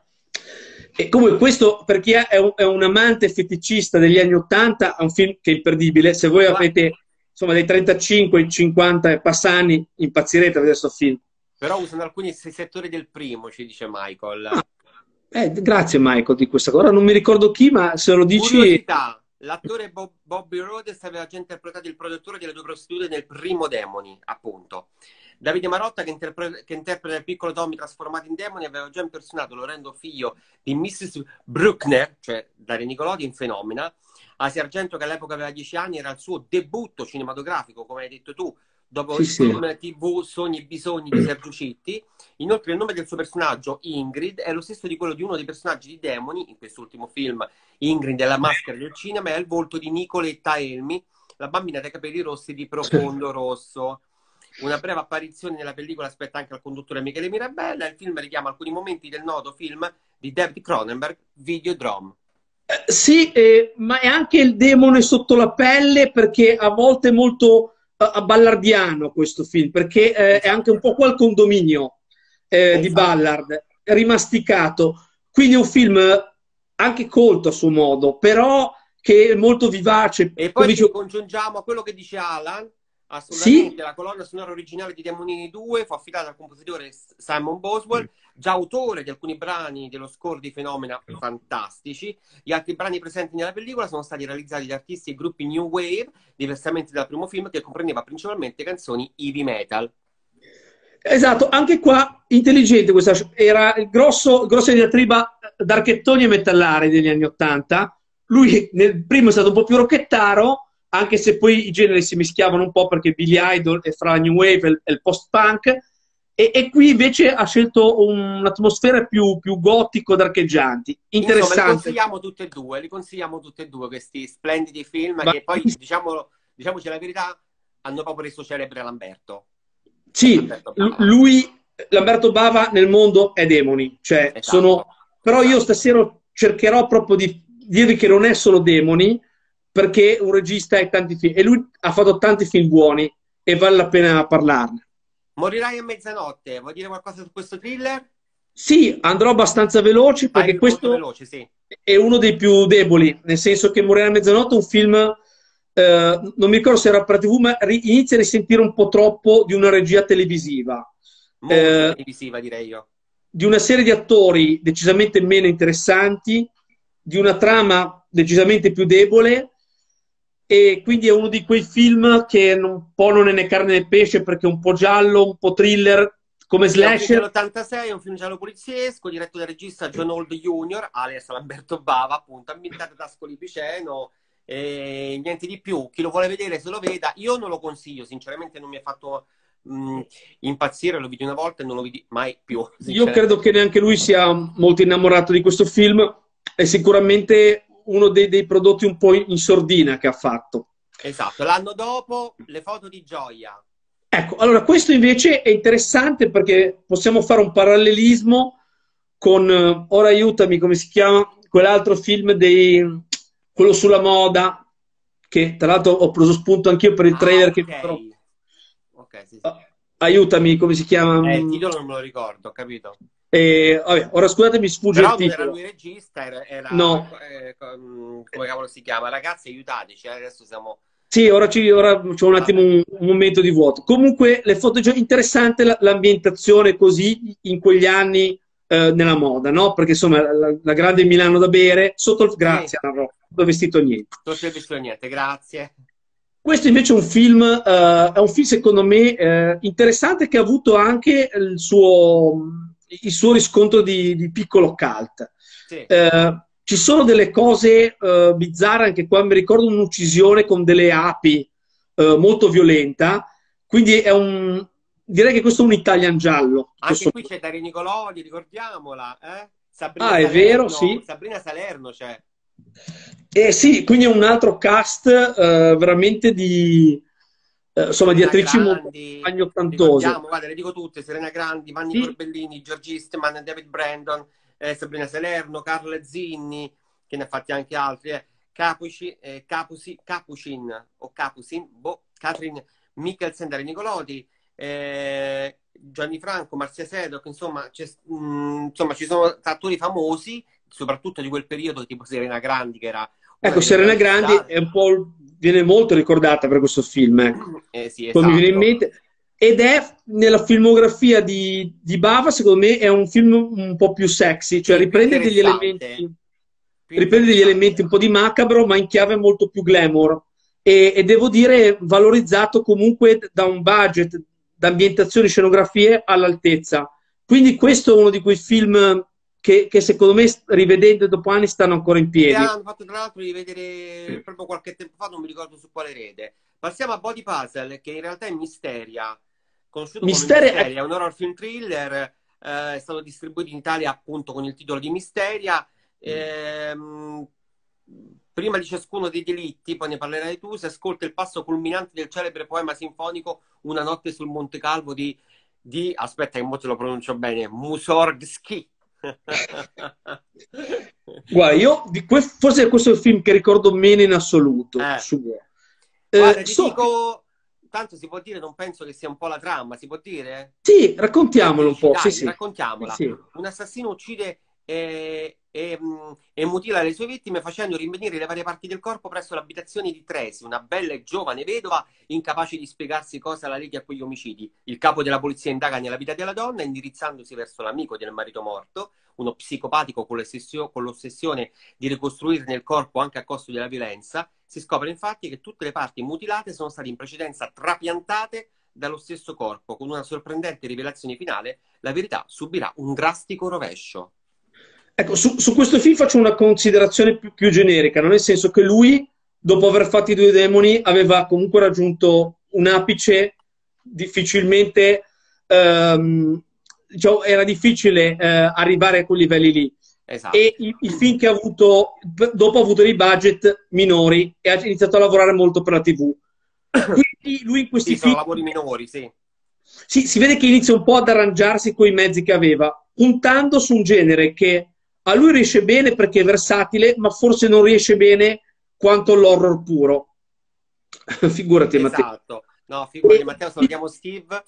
E comunque questo, per chi è un amante feticista degli anni '80, è un film che è imperdibile. Se voi avete insomma dai 35 ai 50 e passani, impazzirete a vedere questo film.
Però usano alcuni settori del primo, ci dice Michael.
Grazie Michael di questa cosa. Non mi ricordo chi, ma se lo dici...
Curiosità. L'attore Bobby Rhodes aveva già interpretato il produttore delle due prostitute nel primo Demoni, appunto. Davide Marotta, che interpreta il piccolo Tommy trasformato in demoni, aveva già impersonato Lorenzo, figlio di Mrs. Bruckner, cioè Dario Nicolodi, in Fenomena. Asia Argento, che all'epoca aveva 10 anni, era il suo debutto cinematografico, come hai detto tu, dopo il film TV Sogni e Bisogni di Sergio Citti. Inoltre il nome del suo personaggio, Ingrid, è lo stesso di quello di uno dei personaggi di Demoni, in quest'ultimo film Ingrid è la maschera del cinema, è il volto di Nicoletta Elmi, la bambina dai capelli rossi di profondo rosso. Una breve apparizione nella pellicola aspetta anche al conduttore Michele Mirabella. Il film richiama alcuni momenti del noto film di David Cronenberg, Videodrome.
Sì, ma è anche il demone sotto la pelle, perché a volte è molto a ballardiano questo film, perché è anche un po' qua il condominio di Ballard, rimasticato. Quindi è un film anche colto a suo modo, però che è molto vivace.
E poi ci congiungiamo a quello che dice Alan,
Sì,
Assolutamente, la colonna sonora originale di Demonini 2 fu affidata al compositore Simon Boswell, già autore di alcuni brani dello score di Phenomena fantastici. Gli altri brani presenti nella pellicola sono stati realizzati da artisti e gruppi New Wave, diversamente dal primo film che comprendeva principalmente canzoni heavy metal.
esatto, anche qua intelligente questa, era il grossa diatriba d'archettoni e metallari degli anni Ottanta. Lui nel primo è stato un po' più rocchettaro, anche se poi i generi si mischiavano un po' perché Billy Idol è fra New Wave e il post-punk, e qui invece ha scelto un'atmosfera più gotico d'archeggianti.
Insomma,
Interessante.
li consigliamo tutti e due questi splendidi film
Ma
che poi, diciamoci la verità, hanno proprio reso celebre Lamberto.
sì,
Lamberto Bava.
lui, Lamberto Bava nel mondo è demoni, cioè
Esatto,
sono. Però io
esatto.
stasera cercherò proprio di dirvi che non è solo demoni, perché un regista ha tanti film, e lui ha fatto tanti film buoni e vale la pena parlarne.
Morirai a mezzanotte, vuoi dire qualcosa su questo thriller?
Sì, andrò abbastanza veloce perché
Vai molto
questo
veloce, sì.
è uno dei più deboli, nel senso che Morire a mezzanotte è un film, non mi ricordo se era per TV, ma inizia a risentire un po' troppo di una regia televisiva,
Molto
eh,
televisiva, direi io.
di una serie di attori decisamente meno interessanti, di una trama decisamente più debole, e quindi è uno di quei film che un po' non è né carne né pesce perché è un po' giallo, un po' thriller, come
Sì, è un film
slasher.
dell'86, è un film giallo poliziesco, diretto dal regista John Old Jr., alias Lamberto Bava, appunto, ambientato ad Ascoli Piceno, e niente di più. Chi lo vuole vedere se lo veda. Io non lo consiglio, sinceramente non mi ha fatto impazzire, lo vidi una volta e non lo vidi mai più,
Io credo
sinceramente.
che neanche lui sia molto innamorato di questo film, è sicuramente uno dei prodotti un po' in sordina che ha fatto.
Esatto, l'anno dopo, Le foto di Gioia.
Ecco, allora questo invece è interessante perché possiamo fare un parallelismo con, ora aiutami, come si chiama, quell'altro film quello sulla moda, che tra l'altro ho preso spunto anch'io per il
Ah,
trailer che
ok.
però,
Ok, sì, sì.
aiutami, come si chiama?
Il titolo non me lo ricordo, ho capito.
Vabbè, ora scusate, mi sfugge il
Però non era
titolo.
lui regista,
No,
come cavolo si chiama? Ragazzi, aiutateci, adesso siamo.
sì, ora c'è un attimo
Vabbè,
un momento di vuoto. Comunque, le foto, interessante l'ambientazione così in quegli anni nella moda, no? Perché insomma, la grande Milano da bere, sotto il
sì,
grazie, non ho vestito niente.
non si è visto niente, grazie.
Questo invece è un film secondo me interessante che ha avuto anche il suo riscontro di piccolo cult.
Sì,
Ci sono delle cose bizzarre, anche qua mi ricordo un'uccisione con delle api molto violenta, quindi direi che questo è un Italian giallo. tutto
anche qui
sommato.
c'è Daria Nicolodi, ricordiamola, eh?
Ah, è vero, sì.
Sabrina Salerno c'è.
Sì, quindi è un altro cast veramente insomma, di
Serena
attrici molto
Grandi,
anni ottantose.
ricordiamo, guarda, le dico tutte, Serena Grandi, Manni
Sì,
Corbellini, George Eastman, David Brandon, Sabrina Salerno, Carla Zinni, che ne ha fatti anche altri, Capucin, o Capucin, boh, Catherine Mikkelsen, Daria Nicolodi, Gianni Franco, Marzia Sedok, insomma, insomma, ci sono attori famosi, soprattutto di quel periodo, tipo Serena Grandi, che era una
ecco,
delle
Serena
grandi
Grandi
star.
è viene molto ricordata per questo film, ecco.
Sì,
Poi mi viene in
esatto.
mente. Ed è nella filmografia di Bava, secondo me, è un film un po' più sexy, cioè
Sì, più
riprende degli elementi
interessante.
un po' di macabro, ma in chiave molto più glamour. E devo dire, valorizzato comunque da un budget, da ambientazioni, scenografie all'altezza. Quindi questo è uno di quei film che secondo me, rivedendo dopo anni, stanno ancora in
Me
piedi.
hanno fatto tra l'altro di vedere proprio qualche tempo fa, non mi ricordo su quale rete. Passiamo a Body Puzzle, che in realtà è Misteria, conosciuto come
Misterio,
Misteria, è un horror film thriller, è stato distribuito in Italia appunto con il titolo di Misteria. Ehm, Prima di ciascuno dei delitti, poi ne parlerai tu, si ascolta il passo culminante del celebre poema sinfonico Una notte sul Monte Calvo aspetta che mo te lo pronuncio bene, Mussorgsky.
guarda, io forse è questo il film che ricordo meno in assoluto
Eh,
suo.
guarda, ti
So che
dico, tanto si può dire, non penso che sia un po' la trama, si può dire?
sì,
Che
raccontiamolo un
dici?
po', sì,
Dai,
sì. Sì,
raccontiamola.
sì.
Un assassino uccide e mutila le sue vittime facendo rinvenire le varie parti del corpo presso l'abitazione di Tracy, una bella e giovane vedova incapace di spiegarsi cosa la leghi a quegli omicidi. Il capo della polizia indaga nella vita della donna, indirizzandosi verso l'amico del marito morto, uno psicopatico con l'ossessione di ricostruirne il corpo anche a costo della violenza. Si scopre infatti che tutte le parti mutilate sono state in precedenza trapiantate dallo stesso corpo. Con una sorprendente rivelazione finale, la verità subirà un drastico rovescio.
Ecco, su questo film faccio una considerazione più generica, no? Nel senso che lui, dopo aver fatto i due demoni, aveva comunque raggiunto un apice difficilmente, diciamo, era difficile arrivare a quei livelli lì.
Esatto.
E i film che ha avuto, dopo ha avuto dei budget minori e ha iniziato a lavorare molto per la TV. Quindi lui in questi
sono
film...
lavori minori, sì.
Sì, si vede che inizia un po' ad arrangiarsi con i mezzi che aveva, puntando su un genere che a lui riesce bene perché è versatile, ma forse non riesce bene quanto l'horror puro. Figurati, Matteo.
Esatto. No, figurati, Matteo, salutiamo Steve.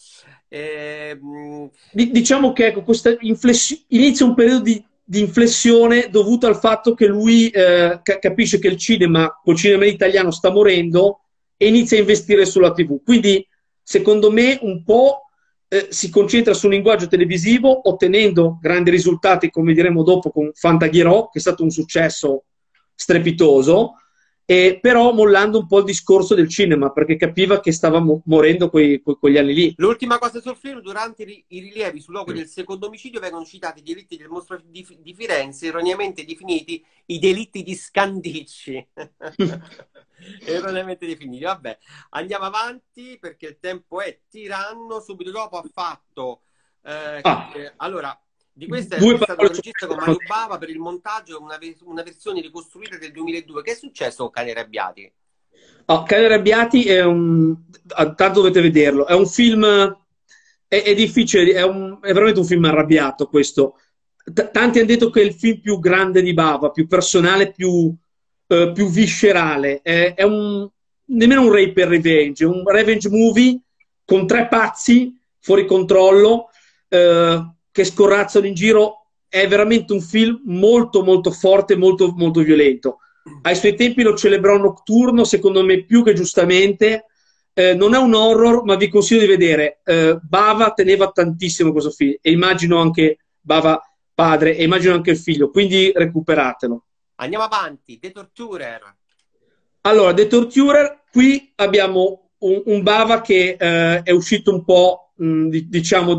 Diciamo che ecco, inizia un periodo di inflessione dovuto al fatto che lui capisce che col cinema italiano sta morendo e inizia a investire sulla TV. Quindi, secondo me, un po' si concentra su un linguaggio televisivo, ottenendo grandi risultati, come diremo dopo, con Fantaghirò, che è stato un successo strepitoso, però mollando un po' il discorso del cinema, perché capiva che stava morendo quegli anni lì.
L'ultima cosa sul film: durante i rilievi sul luogo del secondo omicidio vengono citati i delitti del mostro di Firenze, erroneamente definiti i delitti di Scandicci. Erroneamente definiti. Vabbè, andiamo avanti perché il tempo è tiranno. Subito dopo ha fatto allora, di questa è stato un regista con Mario Bava per il montaggio, una versione ricostruita del 2002. Che è successo con Cani Arrabbiati?
Cani Arrabbiati è tanto dovete vederlo, è un film, è difficile, è veramente un film arrabbiato questo. Tanti hanno detto che è il film più grande di Bava, più personale, più viscerale. È nemmeno un rape and revenge, è un revenge movie con tre pazzi fuori controllo che scorrazzano in giro. È veramente un film molto molto forte, molto, molto violento. Ai suoi tempi lo celebrò Nocturno, secondo me più che giustamente. Non è un horror, ma vi consiglio di vedere. Bava teneva tantissimo questo film, e immagino anche Bava padre, e immagino anche il figlio, quindi recuperatelo.
Andiamo avanti, The Torturer.
Allora, The Torturer, qui abbiamo un Bava che è uscito un po', diciamo,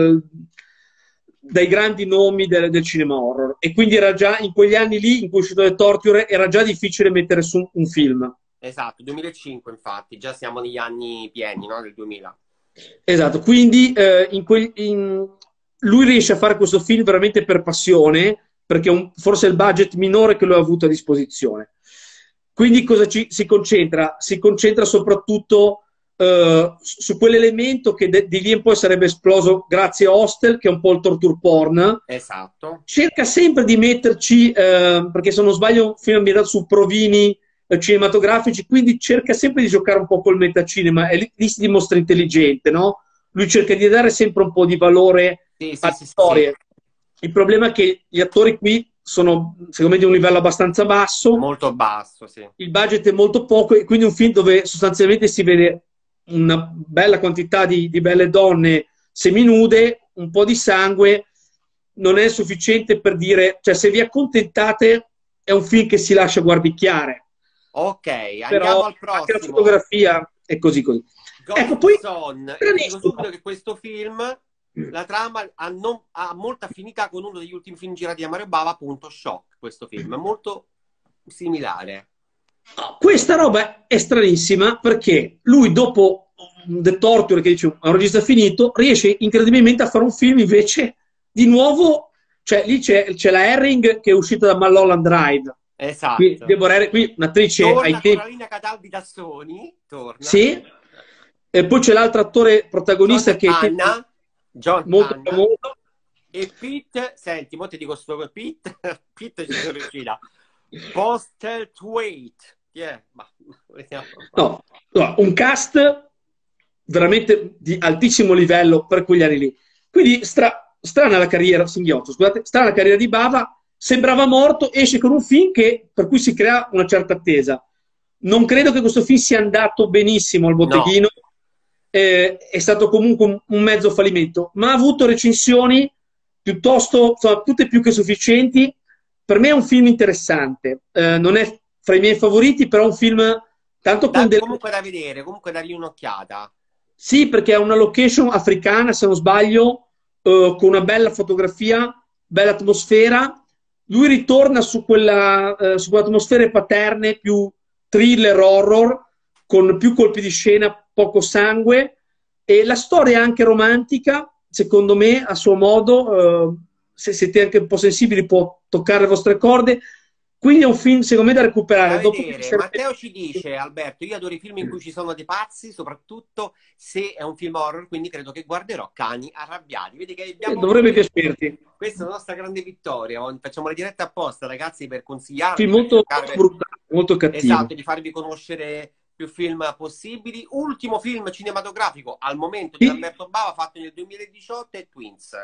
dai grandi nomi del cinema horror, e quindi era già in quegli anni lì in cui è uscito The Torturer, era già difficile mettere su un film.
Esatto, 2005 infatti, già siamo negli anni pieni, no? Del 2000.
Esatto, quindi lui riesce a fare questo film veramente per passione, perché forse è il budget minore che lui ha avuto a disposizione. Quindi cosa si concentra? Si concentra soprattutto su quell'elemento che di lì in poi sarebbe esploso grazie a Hostel, che è un po' il torture porn.
Esatto.
Cerca sempre di metterci, perché se non sbaglio un film ambientato su provini cinematografici, quindi cerca sempre di giocare un po' col metacinema, e lì si dimostra intelligente, no? Lui cerca di dare sempre un po' di valore alle storie. Sì. Il problema è che gli attori qui sono, secondo me, di un livello abbastanza basso.
Molto basso, sì.
Il budget è molto poco, e quindi un film dove sostanzialmente si vede una bella quantità di belle donne seminude, un po' di sangue, non è sufficiente per dire, cioè, se vi accontentate è un film che si lascia guarbicchiare.
Ok, andiamo al prossimo.
Anche la fotografia è così. Ecco, poi
dico subito che questo film, la trama ha molta affinità con uno degli ultimi film girati da Mario Bava, appunto Shock. Questo film è molto similare.
Questa roba è stranissima, perché lui, dopo The Torture, che dice è un regista finito, riesce incredibilmente a fare un film invece di nuovo. Cioè lì c'è la Herring, che è uscita da Mulholland Drive.
Esatto.
Qui un'attrice
torna Coralina Cataldi da Sony, torna.
Sì. E poi c'è l'altro attore protagonista
John famoso. E Pete, senti, mo ti dico sto Pete ci sono riuscita. Postlethwaite. Yeah.
No, un cast veramente di altissimo livello per quegli anni lì. Quindi strana la carriera, Singhiozzo, scusate, strana la carriera di Bava, sembrava morto, esce con un film per cui si crea una certa attesa. Non credo che questo film sia andato benissimo al
No,
botteghino, è stato comunque un mezzo fallimento, ma ha avuto recensioni piuttosto, insomma, tutte più che sufficienti. Per me è un film interessante, non è fra i miei favoriti, però è un film tanto con delle...
comunque da vedere, comunque dargli un'occhiata.
Sì, perché è una location africana, se non sbaglio, con una bella fotografia, bella atmosfera. Lui ritorna su quell'atmosfere paterne, più thriller, horror, con più colpi di scena, poco sangue. E la storia è anche romantica, secondo me, a suo modo. Se siete anche un po' sensibili, può toccare le vostre corde. Quindi è un film, secondo me, da
Da
recuperare. Dopo che
vedere, Matteo ci dice, Alberto, io adoro i film in cui ci sono dei pazzi, soprattutto se è un film horror, quindi credo che guarderò Cani arrabbiati. Vedi che abbiamo
dovrebbe piacerti.
questa è la nostra grande vittoria. Facciamo le dirette apposta, ragazzi, per consigliarvi,
Film
per
molto, molto
cercare,
brutale, molto cattivo.
esatto, di farvi conoscere più film possibili. Ultimo film cinematografico al momento di
Sì.
Lamberto Bava, fatto nel 2018, è Twins.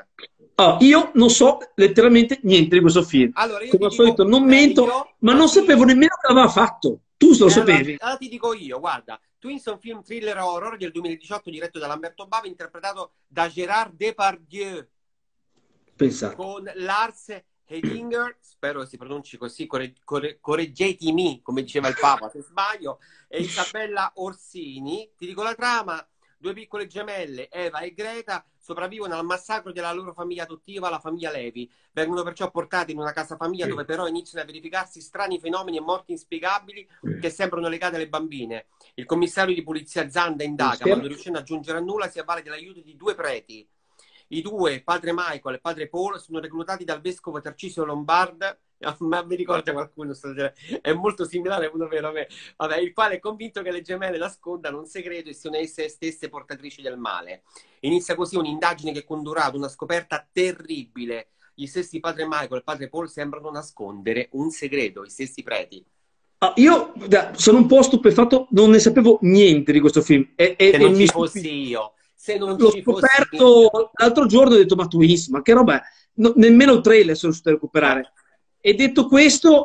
Io non so letteralmente niente di questo film.
Allora, io
Come
ti
al solito
dico
non mento,
meglio,
ma non
così.
sapevo nemmeno che l'aveva fatto. Tu lo
Allora,
sapevi?
allora ti dico io, guarda, Twins è un film thriller horror del 2018 diretto da Lamberto Bava, interpretato da Gérard Depardieu,
Pensate.
con Lars Heidinger, spero che si pronunci così, correggetemi, come diceva il Papa se sbaglio, e Isabella Orsini. Ti dico la trama: due piccole gemelle, Eva e Greta, sopravvivono al massacro della loro famiglia adottiva, la famiglia Levi. Vengono perciò portate in una casa famiglia dove però iniziano a verificarsi strani fenomeni e morti inspiegabili che sembrano legate alle bambine. Il commissario di polizia Zanda indaga, ma non riuscendo a giungere a nulla si avvale dell'aiuto di due preti. I due, padre Michael e padre Paul, sono reclutati dal vescovo Tarcisio Lombard, ma mi ricorda qualcuno, è molto similare uno vero a me, vabbè, il quale è convinto che le gemelle nascondano un segreto e siano esse stesse portatrici del male. Inizia così un'indagine che condurrà ad una scoperta terribile. Gli stessi padre Michael e padre Paul sembrano nascondere un segreto, i stessi preti.
Io sono un po' stupefatto, non ne sapevo niente di questo film.
Se non ci fossi io. Se non
L'ho
ci fossi
scoperto l'altro giorno e ho detto, ma Twins, ma che roba è? Nemmeno il trailer sono riuscito a recuperare. E detto questo,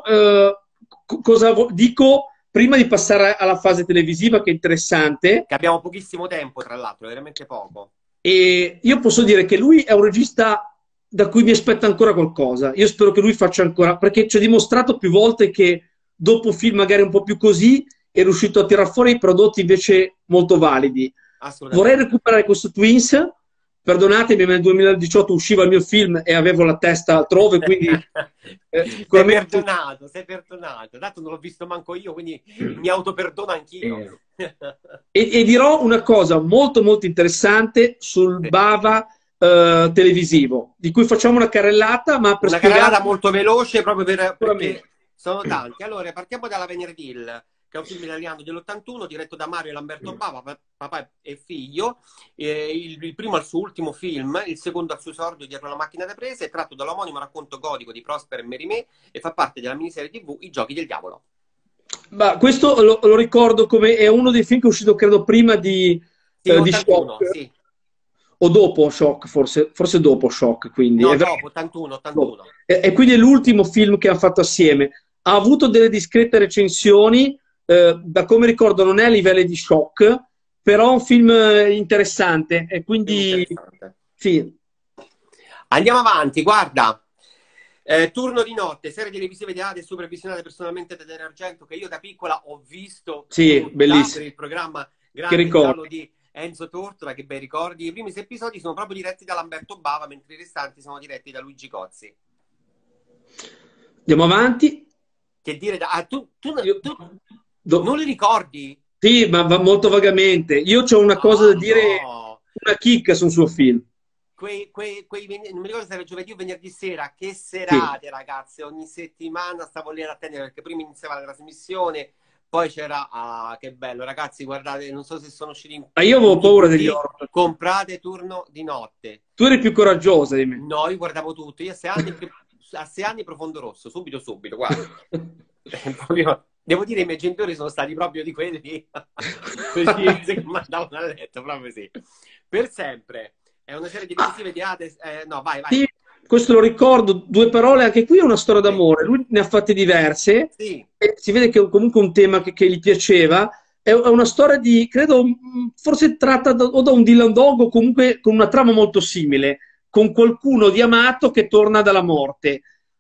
cosa dico prima di passare alla fase televisiva, che è interessante?
Che abbiamo pochissimo tempo, tra l'altro, veramente poco.
E io posso dire che lui è un regista da cui mi aspetta ancora qualcosa. Io spero che lui faccia ancora, perché ci ha dimostrato più volte che dopo film magari un po' più così è riuscito a tirar fuori prodotti invece molto validi. Vorrei recuperare questo Twins. Perdonatemi, ma nel 2018 usciva il mio film e avevo la testa altrove, quindi
sei perdonato. Tanto non l'ho visto manco io, quindi mi autoperdono anch'io.
E dirò una cosa molto molto interessante sul Bava televisivo, di cui facciamo una carrellata, ma per
una carrellata molto veloce, proprio perché sono tanti. Allora, partiamo dalla Venerdì, che è un film italiano dell'81 diretto da Mario e Lamberto Bava, papà e figlio. Il primo al suo ultimo film, il secondo al suo esordio dietro la macchina da prese, è tratto dall'omonimo racconto gotico di Prosper e Mérimée e fa parte della miniserie TV I giochi del diavolo.
Ma questo lo ricordo come è uno dei film che è uscito credo prima di Shock,
sì.
O dopo Shock, forse dopo Shock, quindi
no, dopo 81.
E quindi è l'ultimo film che hanno fatto assieme. Ha avuto delle discrete recensioni, da come ricordo non è a livello di Shock, però è un film interessante e quindi sì.
Andiamo avanti, guarda. Turno di notte, serie televisive ideate e supervisionate personalmente da Dario Argento, che io da piccola ho visto per il programma Grande Giallo di Enzo Tortora, che bei ricordi. I primi 6 episodi sono proprio diretti da Lamberto Bava, mentre i restanti sono diretti da Luigi Cozzi.
Andiamo avanti.
Che dire, tu non li ricordi?
Sì, ma molto vagamente. Io ho una cosa da dire, una chicca sul suo film.
Non mi ricordo se era giovedì o venerdì sera, che serate, ragazzi, ogni settimana stavo lì ad attendere, perché prima iniziava la trasmissione, poi c'era, che bello, ragazzi, guardate, non so se sono usciti
io avevo paura degli horror.
Comprate Turno di notte.
Tu eri più coraggiosa di me.
No, io guardavo tutto, io a 6 anni Profondo Rosso, subito, guarda. Devo dire, i miei genitori sono stati proprio di quelli che mandavano a letto, proprio sì. Per sempre. È una serie televisiva di Hades. No, vai, vai.
Sì, questo lo ricordo, due parole, anche qui è una storia d'amore. Lui ne ha fatte diverse,
Sì,
e si vede che è comunque un tema che gli piaceva. È una storia di, credo, forse tratta o da un Dylan Dog o comunque con una trama molto simile, con qualcuno di amato che torna dalla morte.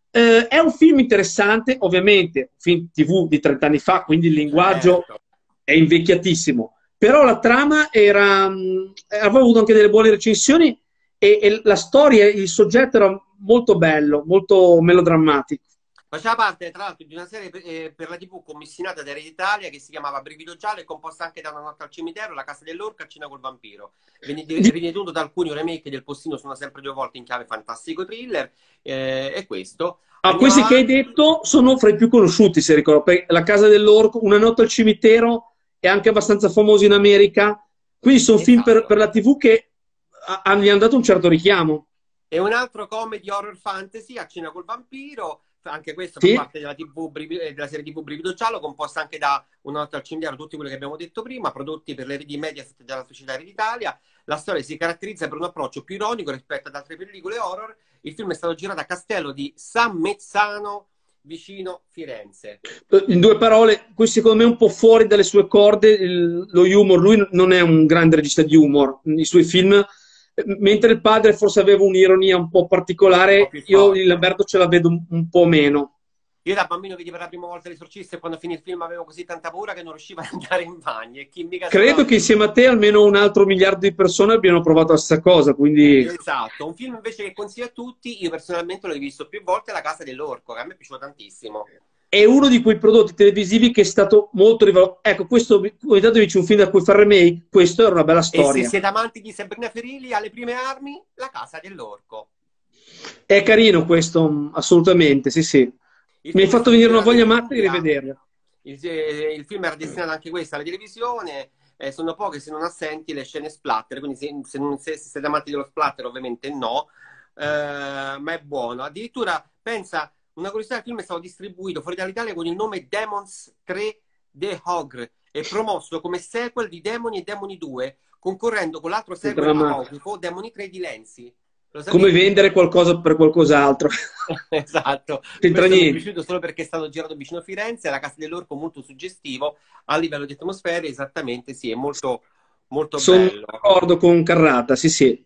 È un film interessante, ovviamente, un film TV di 30 anni fa, quindi il linguaggio
certo.
è invecchiatissimo. Però la trama era, aveva avuto anche delle buone recensioni e la storia, il soggetto era molto bello, molto melodrammatico.
Faceva parte, tra l'altro, di una serie per la TV commissionata da Italia che si chiamava Brivido Giallo e composta anche da Una notte al cimitero, La casa dell'orca e Cena col vampiro. Riveduto da alcuni remake del Postino sono sempre due volte in chiave fantastico thriller. E questo.
Ah,
Andiamo
questi che hai
avanti.
detto sono fra i più conosciuti, se ricordo. La casa dell'orco, Una notte al cimitero è anche abbastanza famoso in America. Quindi sono film per
Esatto.
la TV che gli hanno dato un certo richiamo.
E un altro comedy horror fantasy, A cena col vampiro, anche questo fa
Sì?
parte della, della serie TV Brivido Giallo, composta anche da Una notte al cimitero, tutti quelli che abbiamo detto prima, prodotti per le reti Mediaset della società d'Italia. La storia si caratterizza per un approccio più ironico rispetto ad altre pellicole horror. Il film è stato girato a Castello di San Mezzano, vicino Firenze.
In due parole, questo secondo me è un po' fuori dalle sue corde, lo humor. Lui non è un grande regista di humor. I suoi film, mentre il padre forse aveva un'ironia un po'
Un po'
particolare,
più
io
forte.
Lamberto ce la vedo un po' meno.
Io da bambino vidi per la prima volta L'Esorcista e quando finì il film avevo così tanta paura che non riuscivo ad andare in bagno e chi mica sono...
Credo che insieme a te almeno un altro miliardo di persone abbiano provato la stessa cosa, quindi
Esatto, un film invece che consiglio a tutti, io personalmente l'ho rivisto più volte, La casa dell'orco, che a me è piaciuto tantissimo.
è uno di quei prodotti televisivi che è stato molto rivalutato. Ecco, questo, ogni tanto dici un film da cui fare remake, questo era una bella
E se
storia.
siete amanti di Sabrina Ferilli, alle prime armi, La casa dell'orco.
È carino questo, assolutamente, sì, sì.
Il
Mi hai
film è
fatto
stato
venire una
girato in
voglia matta di
Umbria,
rivederlo.
il film era destinato anche questo alla televisione, sono poche se non assenti le scene splatter, quindi se siete amanti dello splatter ovviamente no, ma è buono. Addirittura, pensa, una curiosità, il film è stato distribuito fuori dall'Italia con il nome Demons 3 The Ogre e promosso come sequel di Demoni e Demoni 2, concorrendo con l'altro
Che
sequel
dramma.
apocrifo, Demoni 3 di Lenzi. Lo
Come
sapevi?
vendere qualcosa per qualcos'altro.
Esatto,
C'entra
questo mi è
niente.
piaciuto solo perché è stato girato vicino a Firenze, la Casa dell'Orco molto suggestivo, a livello di atmosfere, esattamente sì, è molto, molto
Sono
bello.
d'accordo con Carrata, sì, sì.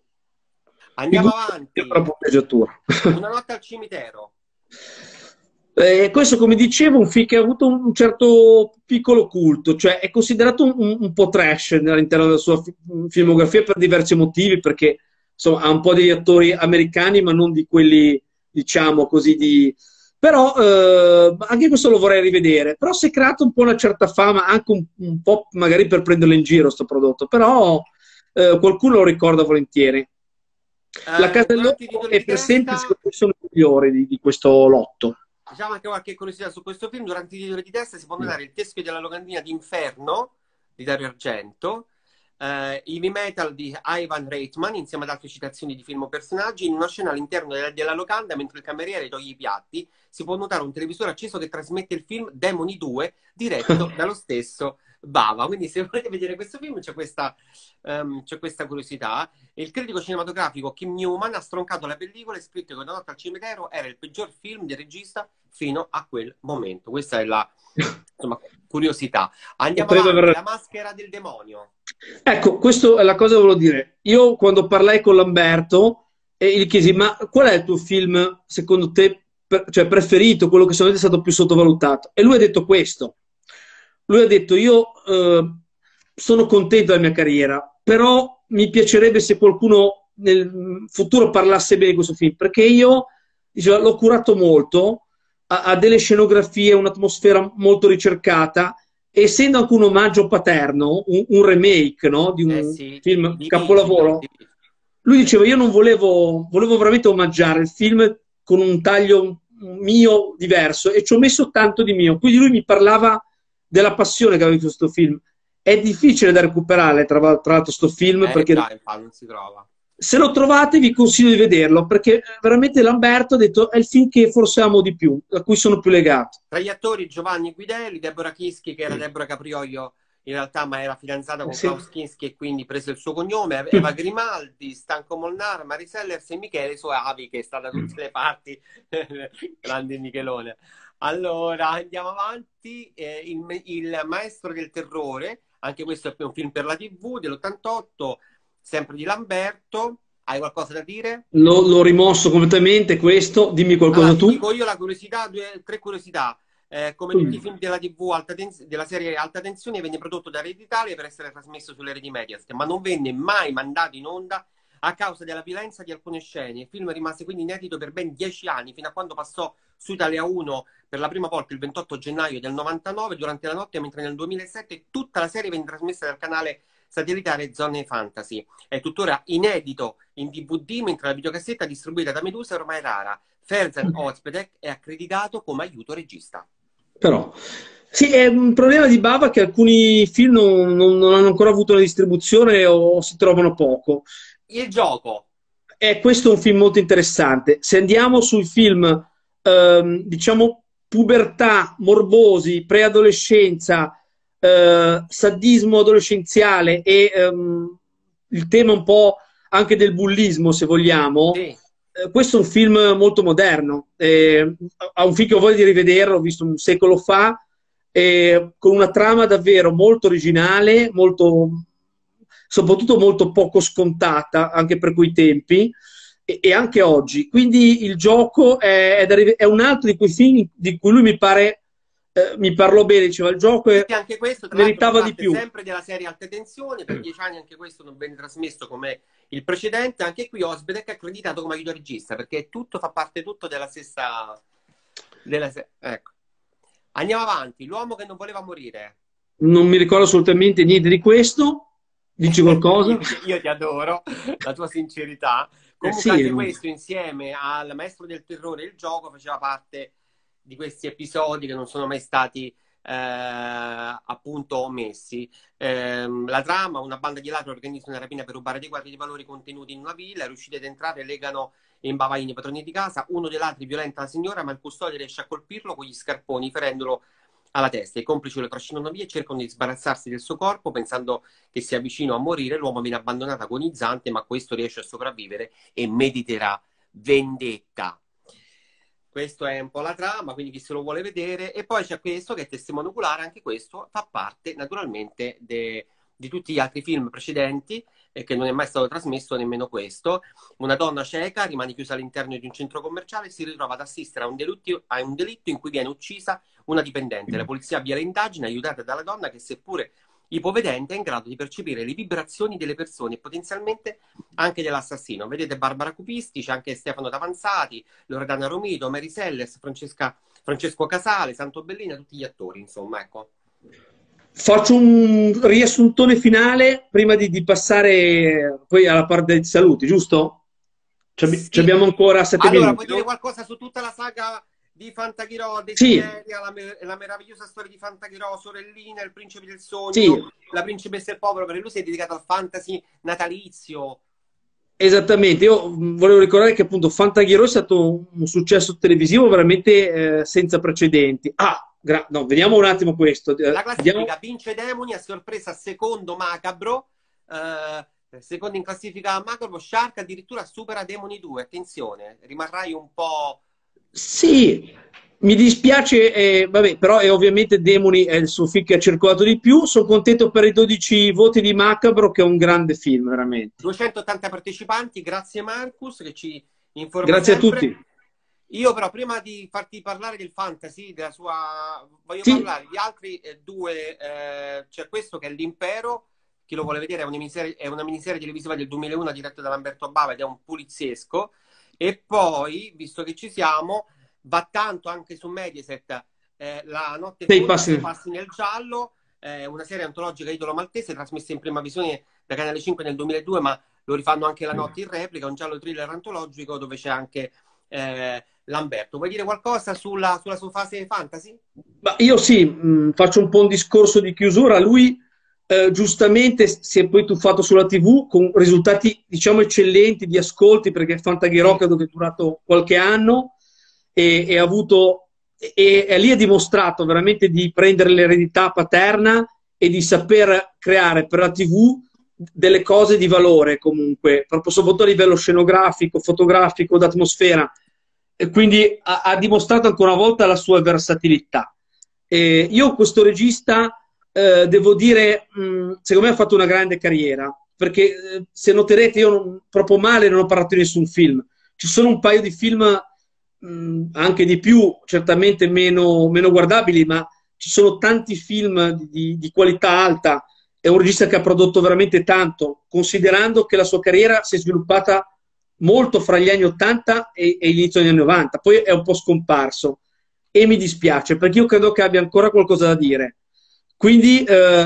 I
Andiamo
gusti per la
avanti,
punteggiatura.
Una notte al cimitero.
Questo, come dicevo, è un film che ha avuto un certo piccolo culto, cioè è considerato un po' trash all'interno della sua
Sì.
filmografia per diversi motivi, perché insomma, ha un po' degli attori americani, ma non di quelli, diciamo così, di... Però anche questo lo vorrei rivedere. Però si è creato un po' una certa fama, anche un po' magari per prenderlo in giro, sto prodotto. Però qualcuno lo ricorda volentieri. La Casa
Durante i
dell'Orco
titoli
è
di
per sempre,
testa,
secondo me, sono i migliori di questo lotto.
diciamo anche qualche curiosità su questo film, durante i titoli di testa si può notare il teschio della locandina d'Inferno di Dario Argento, i heavy metal di Ivan Reitman insieme ad altre citazioni di film o personaggi in una scena all'interno della locanda mentre il cameriere toglie i piatti si può notare un televisore acceso che trasmette il film Demoni 2 diretto dallo stesso Bava, quindi se volete vedere questo film c'è questa curiosità. Il critico cinematografico Kim Newman ha stroncato la pellicola e scritto che Una notte al cimitero era il peggior film del regista fino a quel momento. Questa è la, insomma, curiosità. Andiamo
Potrebbe
avanti,
aver...
La maschera del demonio.
Ecco, questa è la cosa che volevo dire. Io quando parlai con Lamberto gli chiesi, ma qual è il tuo film, secondo te, cioè preferito, quello che secondo te è stato più sottovalutato? E lui ha detto questo. Lui ha detto, io sono contento della mia carriera, però mi piacerebbe se qualcuno nel futuro parlasse bene di questo film, perché io diceva, l'ho curato molto, ha delle scenografie, un'atmosfera molto ricercata, essendo anche un omaggio paterno, un remake, no, di
Eh
un
sì,
film
difficile,
capolavoro,
difficile.
lui diceva io non volevo veramente omaggiare il film con un taglio mio diverso e ci ho messo tanto di mio. Quindi lui mi parlava della passione che aveva in questo film. È difficile da recuperare, tra l'altro, sto film, perché
Già, infatti, non si trova.
se lo trovate vi consiglio di vederlo, perché veramente Lamberto ha detto è il film che forse amo di più, a cui sono più legato.
Tra gli attori Giovanni Guidelli, Deborah Chischi, che era Deborah Caprioglio in realtà, ma era fidanzata con
Sì.
Klaus Kinski e quindi prese il suo cognome. Eva Grimaldi, Stanco Molnar, Mari Sellers e Michele Soavi, che sta da tutte le parti, grande Michelone. Allora, andiamo avanti. Il Maestro del Terrore, anche questo è un film per la TV dell'88, sempre di Lamberto. Hai qualcosa da dire?
L'ho rimosso completamente questo, dimmi qualcosa
Allora, ti
tu.
dico io la curiosità, tre curiosità. Come tutti i film della TV della serie Alta Tensione, venne prodotto da Red Italia per essere trasmesso sulle reti Mediaset, ma non venne mai mandato in onda a causa della violenza di alcune scene. Il film rimase quindi inedito per ben 10 anni, fino a quando passò su Italia 1 per la prima volta il 28 gennaio del 99, durante la notte, mentre nel 2007 tutta la serie venne trasmessa dal canale satellitare Zone Fantasy. È tuttora inedito in DVD, mentre la videocassetta distribuita da Medusa è ormai rara. Ferzan Ozpedek è accreditato come aiuto regista.
Però, sì, è un problema di Bava che alcuni film non hanno ancora avuto una distribuzione o si trovano poco.
Il gioco.
Questo è un film molto interessante. Se andiamo sul film, diciamo, pubertà, morbosi, preadolescenza, sadismo adolescenziale e il tema un po' anche del bullismo, se vogliamo,
Sì.
questo è un film molto moderno. Ha un film che ho voglia di rivederlo, l'ho visto un secolo fa, con una trama davvero molto originale, soprattutto molto poco scontata, anche per quei tempi, e anche oggi. Quindi il gioco è un altro di quei film di cui lui mi parlò bene, diceva il gioco
Anche questo, tra
meritava di
l'altro,
più.
sempre della serie Alte Tensioni, per 10 anni anche questo non venne trasmesso come il precedente. Anche qui Osbeck è accreditato come aiuto regista, perché fa parte tutto della stessa... Ecco. Andiamo avanti. L'uomo che non voleva morire.
Non mi ricordo assolutamente niente di questo. Dici qualcosa?
Io ti adoro, la tua sincerità. Comunque
Sì,
anche questo, insieme al Maestro del Terrore, il gioco, faceva parte di questi episodi che non sono mai stati appunto omessi. La trama: una banda di ladri organizza una rapina per rubare dei quadri di valori contenuti in una villa, riusciti ad entrare, legano in bavaglini i padroni di casa. Uno dei ladri violenta la signora, ma il custode riesce a colpirlo con gli scarponi, ferendolo alla testa. I complici lo trascinano via e cercano di sbarazzarsi del suo corpo, pensando che sia vicino a morire. L'uomo viene abbandonato agonizzante, ma questo riesce a sopravvivere e mediterà vendetta. Questo è un po' la trama, quindi chi se lo vuole vedere. E poi c'è questo che è Testimone oculare, anche questo fa parte naturalmente di tutti gli altri film precedenti, che non è mai stato trasmesso nemmeno questo. Una donna cieca rimane chiusa all'interno di un centro commerciale e si ritrova ad assistere a un delitto in cui viene uccisa una dipendente. La polizia avvia le indagini, aiutata dalla donna che, seppure ipovedente, è in grado di percepire le vibrazioni delle persone e potenzialmente anche dell'assassino. Vedete Barbara Cupisti, c'è anche Stefano Davanzati, Loredana Romito, Mary Sellers, Francesco Casale, Santo Bellina, tutti gli attori, insomma, ecco.
Faccio un riassuntone finale prima di passare poi alla parte dei saluti, giusto?
Sì.
Abbiamo ancora 7
allora,
minuti.
puoi dire qualcosa su tutta la saga di Fantaghirò,
Sì.
la meravigliosa storia di Fantaghirò, Sorellina, il principe del sogno,
Sì.
la principessa e il povero, perché lui si è dedicato al fantasy natalizio.
Esattamente, io volevo ricordare che appunto Fantaghirò è stato un successo televisivo veramente senza precedenti. No, vediamo un attimo questo.
La classifica vince Demoni, a sorpresa secondo Macabro, secondo in classifica Macabro. Shark addirittura supera Demoni 2, attenzione, rimarrai un po'...
Sì, mi dispiace, vabbè, però ovviamente Demoni è il suo film che ha circolato di più. Sono contento per i 12 voti di Macabro, che è un grande film, veramente.
280 partecipanti, grazie Marcus, che ci informa
Grazie
sempre.
a tutti.
Io però, prima di farti parlare del fantasy, voglio
Sì.
parlare di altri due. C'è questo che è L'Impero, chi lo vuole vedere, è una miniserie televisiva del 2001 diretta da Lamberto Bava ed è un poliziesco. E poi, visto che ci siamo, va tanto anche su Mediaset, La notte fonda, Sei passi nel giallo, una serie antologica idolo maltese trasmessa in prima visione da Canale 5 nel 2002, ma lo rifanno anche la notte in replica, un giallo thriller antologico dove c'è anche Lamberto. Vuoi dire qualcosa sulla sua fase fantasy?
Ma io sì, faccio un po' un discorso di chiusura. Lui giustamente si è poi tuffato sulla TV con risultati, diciamo, eccellenti di ascolti, perché Fantaghirò credo che è durato qualche anno e ha avuto, e lì ha dimostrato veramente di prendere l'eredità paterna e di saper creare per la TV delle cose di valore comunque, proprio soprattutto a livello scenografico, fotografico, d'atmosfera, e quindi ha dimostrato ancora una volta la sua versatilità. Io questo regista, devo dire, secondo me ha fatto una grande carriera, perché se noterete io proprio male non ho parlato di nessun film. Ci sono un paio di film, anche di più, certamente meno guardabili, ma ci sono tanti film di qualità alta. È un regista che ha prodotto veramente tanto, considerando che la sua carriera si è sviluppata molto fra gli anni 80 e l'inizio degli anni 90. Poi è un po' scomparso e mi dispiace, perché io credo che abbia ancora qualcosa da dire. Quindi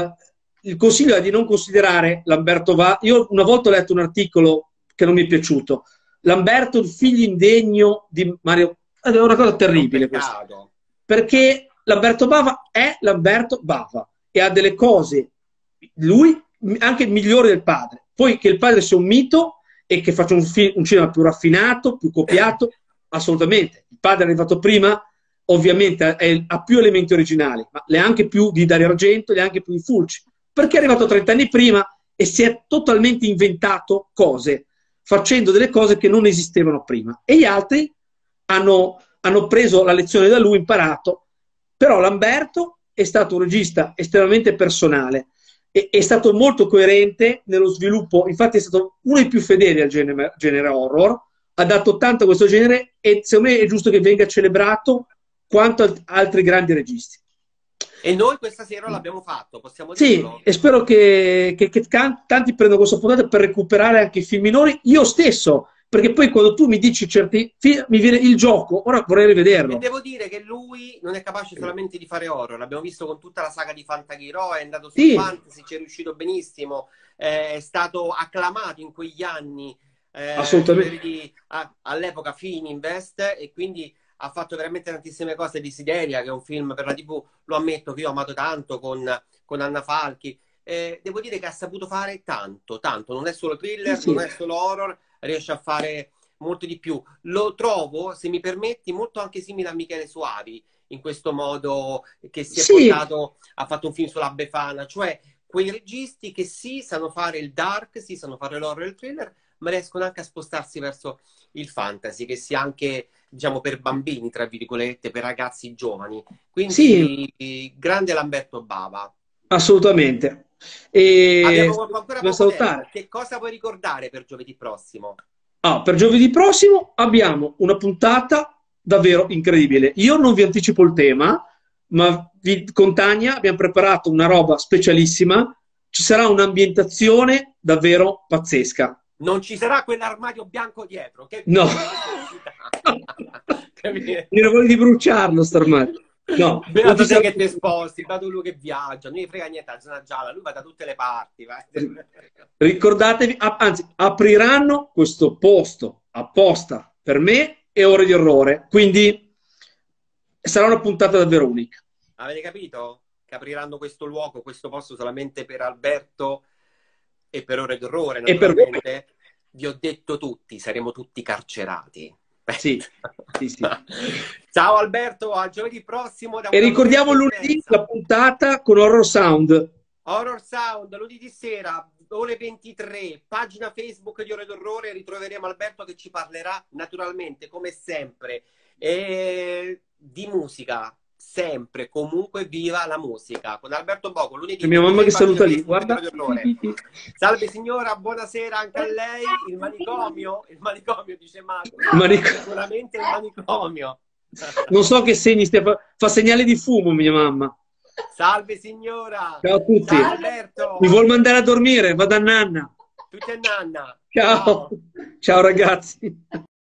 il consiglio è di non considerare Lamberto Va. Io una volta ho letto un articolo che non mi è piaciuto. Lamberto, il figlio indegno di Mario. È una cosa terribile questa. Perché Lamberto Bava è Lamberto Bava e ha delle cose, lui, anche migliori del padre. Poi che il padre sia un mito e che faccia un cinema più raffinato, più copiato, assolutamente. Il padre è arrivato prima, ovviamente ha più elementi originali, ma le ha anche più di Dario Argento, le ha anche più di Fulci, perché è arrivato 30 anni prima e si è totalmente inventato cose, facendo delle cose che non esistevano prima. E gli altri hanno preso la lezione da lui, imparato. Però Lamberto è stato un regista estremamente personale, è stato molto coerente nello sviluppo, infatti è stato uno dei più fedeli al genere horror, ha dato tanto a questo genere e secondo me è giusto che venga celebrato quanto altri grandi registi.
E noi questa sera l'abbiamo fatto, possiamo dirlo?
Sì, e spero che tanti prendano questa puntata per recuperare anche i film minori, io stesso, perché poi quando tu mi dici certi film, mi viene il gioco, ora vorrei rivederlo.
E devo dire che lui non è capace solamente di fare horror, l'abbiamo visto con tutta la saga di Fantaghiro, è andato sul fantasy, ci è riuscito benissimo, è stato acclamato in quegli anni
assolutamente
all'epoca Fininvest, e quindi ha fatto veramente tantissime cose. Desideria, che è un film per la TV, lo ammetto che io ho amato tanto, con Anna Falchi. Devo dire che ha saputo fare tanto, non è solo thriller, non è solo horror, riesce a fare molto di più. Lo trovo, se mi permetti, molto anche simile a Michele Soavi, in questo modo che si è portato, ha fatto un film sulla Befana, cioè quei registi che sì, sanno fare il dark, sì, sanno fare l'horror e il thriller, ma riescono anche a spostarsi verso il fantasy, che sia anche, diciamo, per bambini, tra virgolette, per ragazzi giovani. Quindi, grande Lamberto Bava.
Assolutamente.
Abbiamo ancora poco tempo. Che cosa vuoi ricordare per giovedì prossimo?
Per giovedì prossimo abbiamo una puntata davvero incredibile. Io non vi anticipo il tema, ma con Tania abbiamo preparato una roba specialissima. Ci sarà un'ambientazione davvero pazzesca.
Non ci sarà quell'armadio bianco dietro?
No. Mi voglio di bruciarlo, sto armadio. No,
beato te che ti sposti, beato lui che viaggia, non gli frega niente la zona gialla, lui va da tutte le parti.
Ricordatevi, anzi, apriranno questo posto apposta per me e Ore di Orrore, quindi sarà una puntata davvero unica.
Avete capito? Che apriranno questo luogo, questo posto solamente per Alberto e per Ore di Orrore, naturalmente. E per vi ho detto tutti, saremo tutti carcerati.
Sì.
Ciao Alberto, a giovedì prossimo.
E ricordiamo lunedì la puntata con Horror Sound.
Horror Sound, lunedì sera, ore 23, pagina Facebook di Ore d'Orrore, ritroveremo Alberto che ci parlerà naturalmente, come sempre, di musica. Sempre, comunque, viva la musica. Con Alberto Bogo, lunedì.
Mia mamma che saluta lì, guarda.
Salve signora, buonasera anche a lei. Il manicomio dice Marco. Sicuramente il manicomio.
Non so che segni stia fa segnale di fumo mia mamma.
Salve signora.
Ciao a tutti.
Ciao Alberto.
Mi vuol mandare a dormire, vado a nanna.
Tutti a nanna.
Ciao. Ciao ragazzi.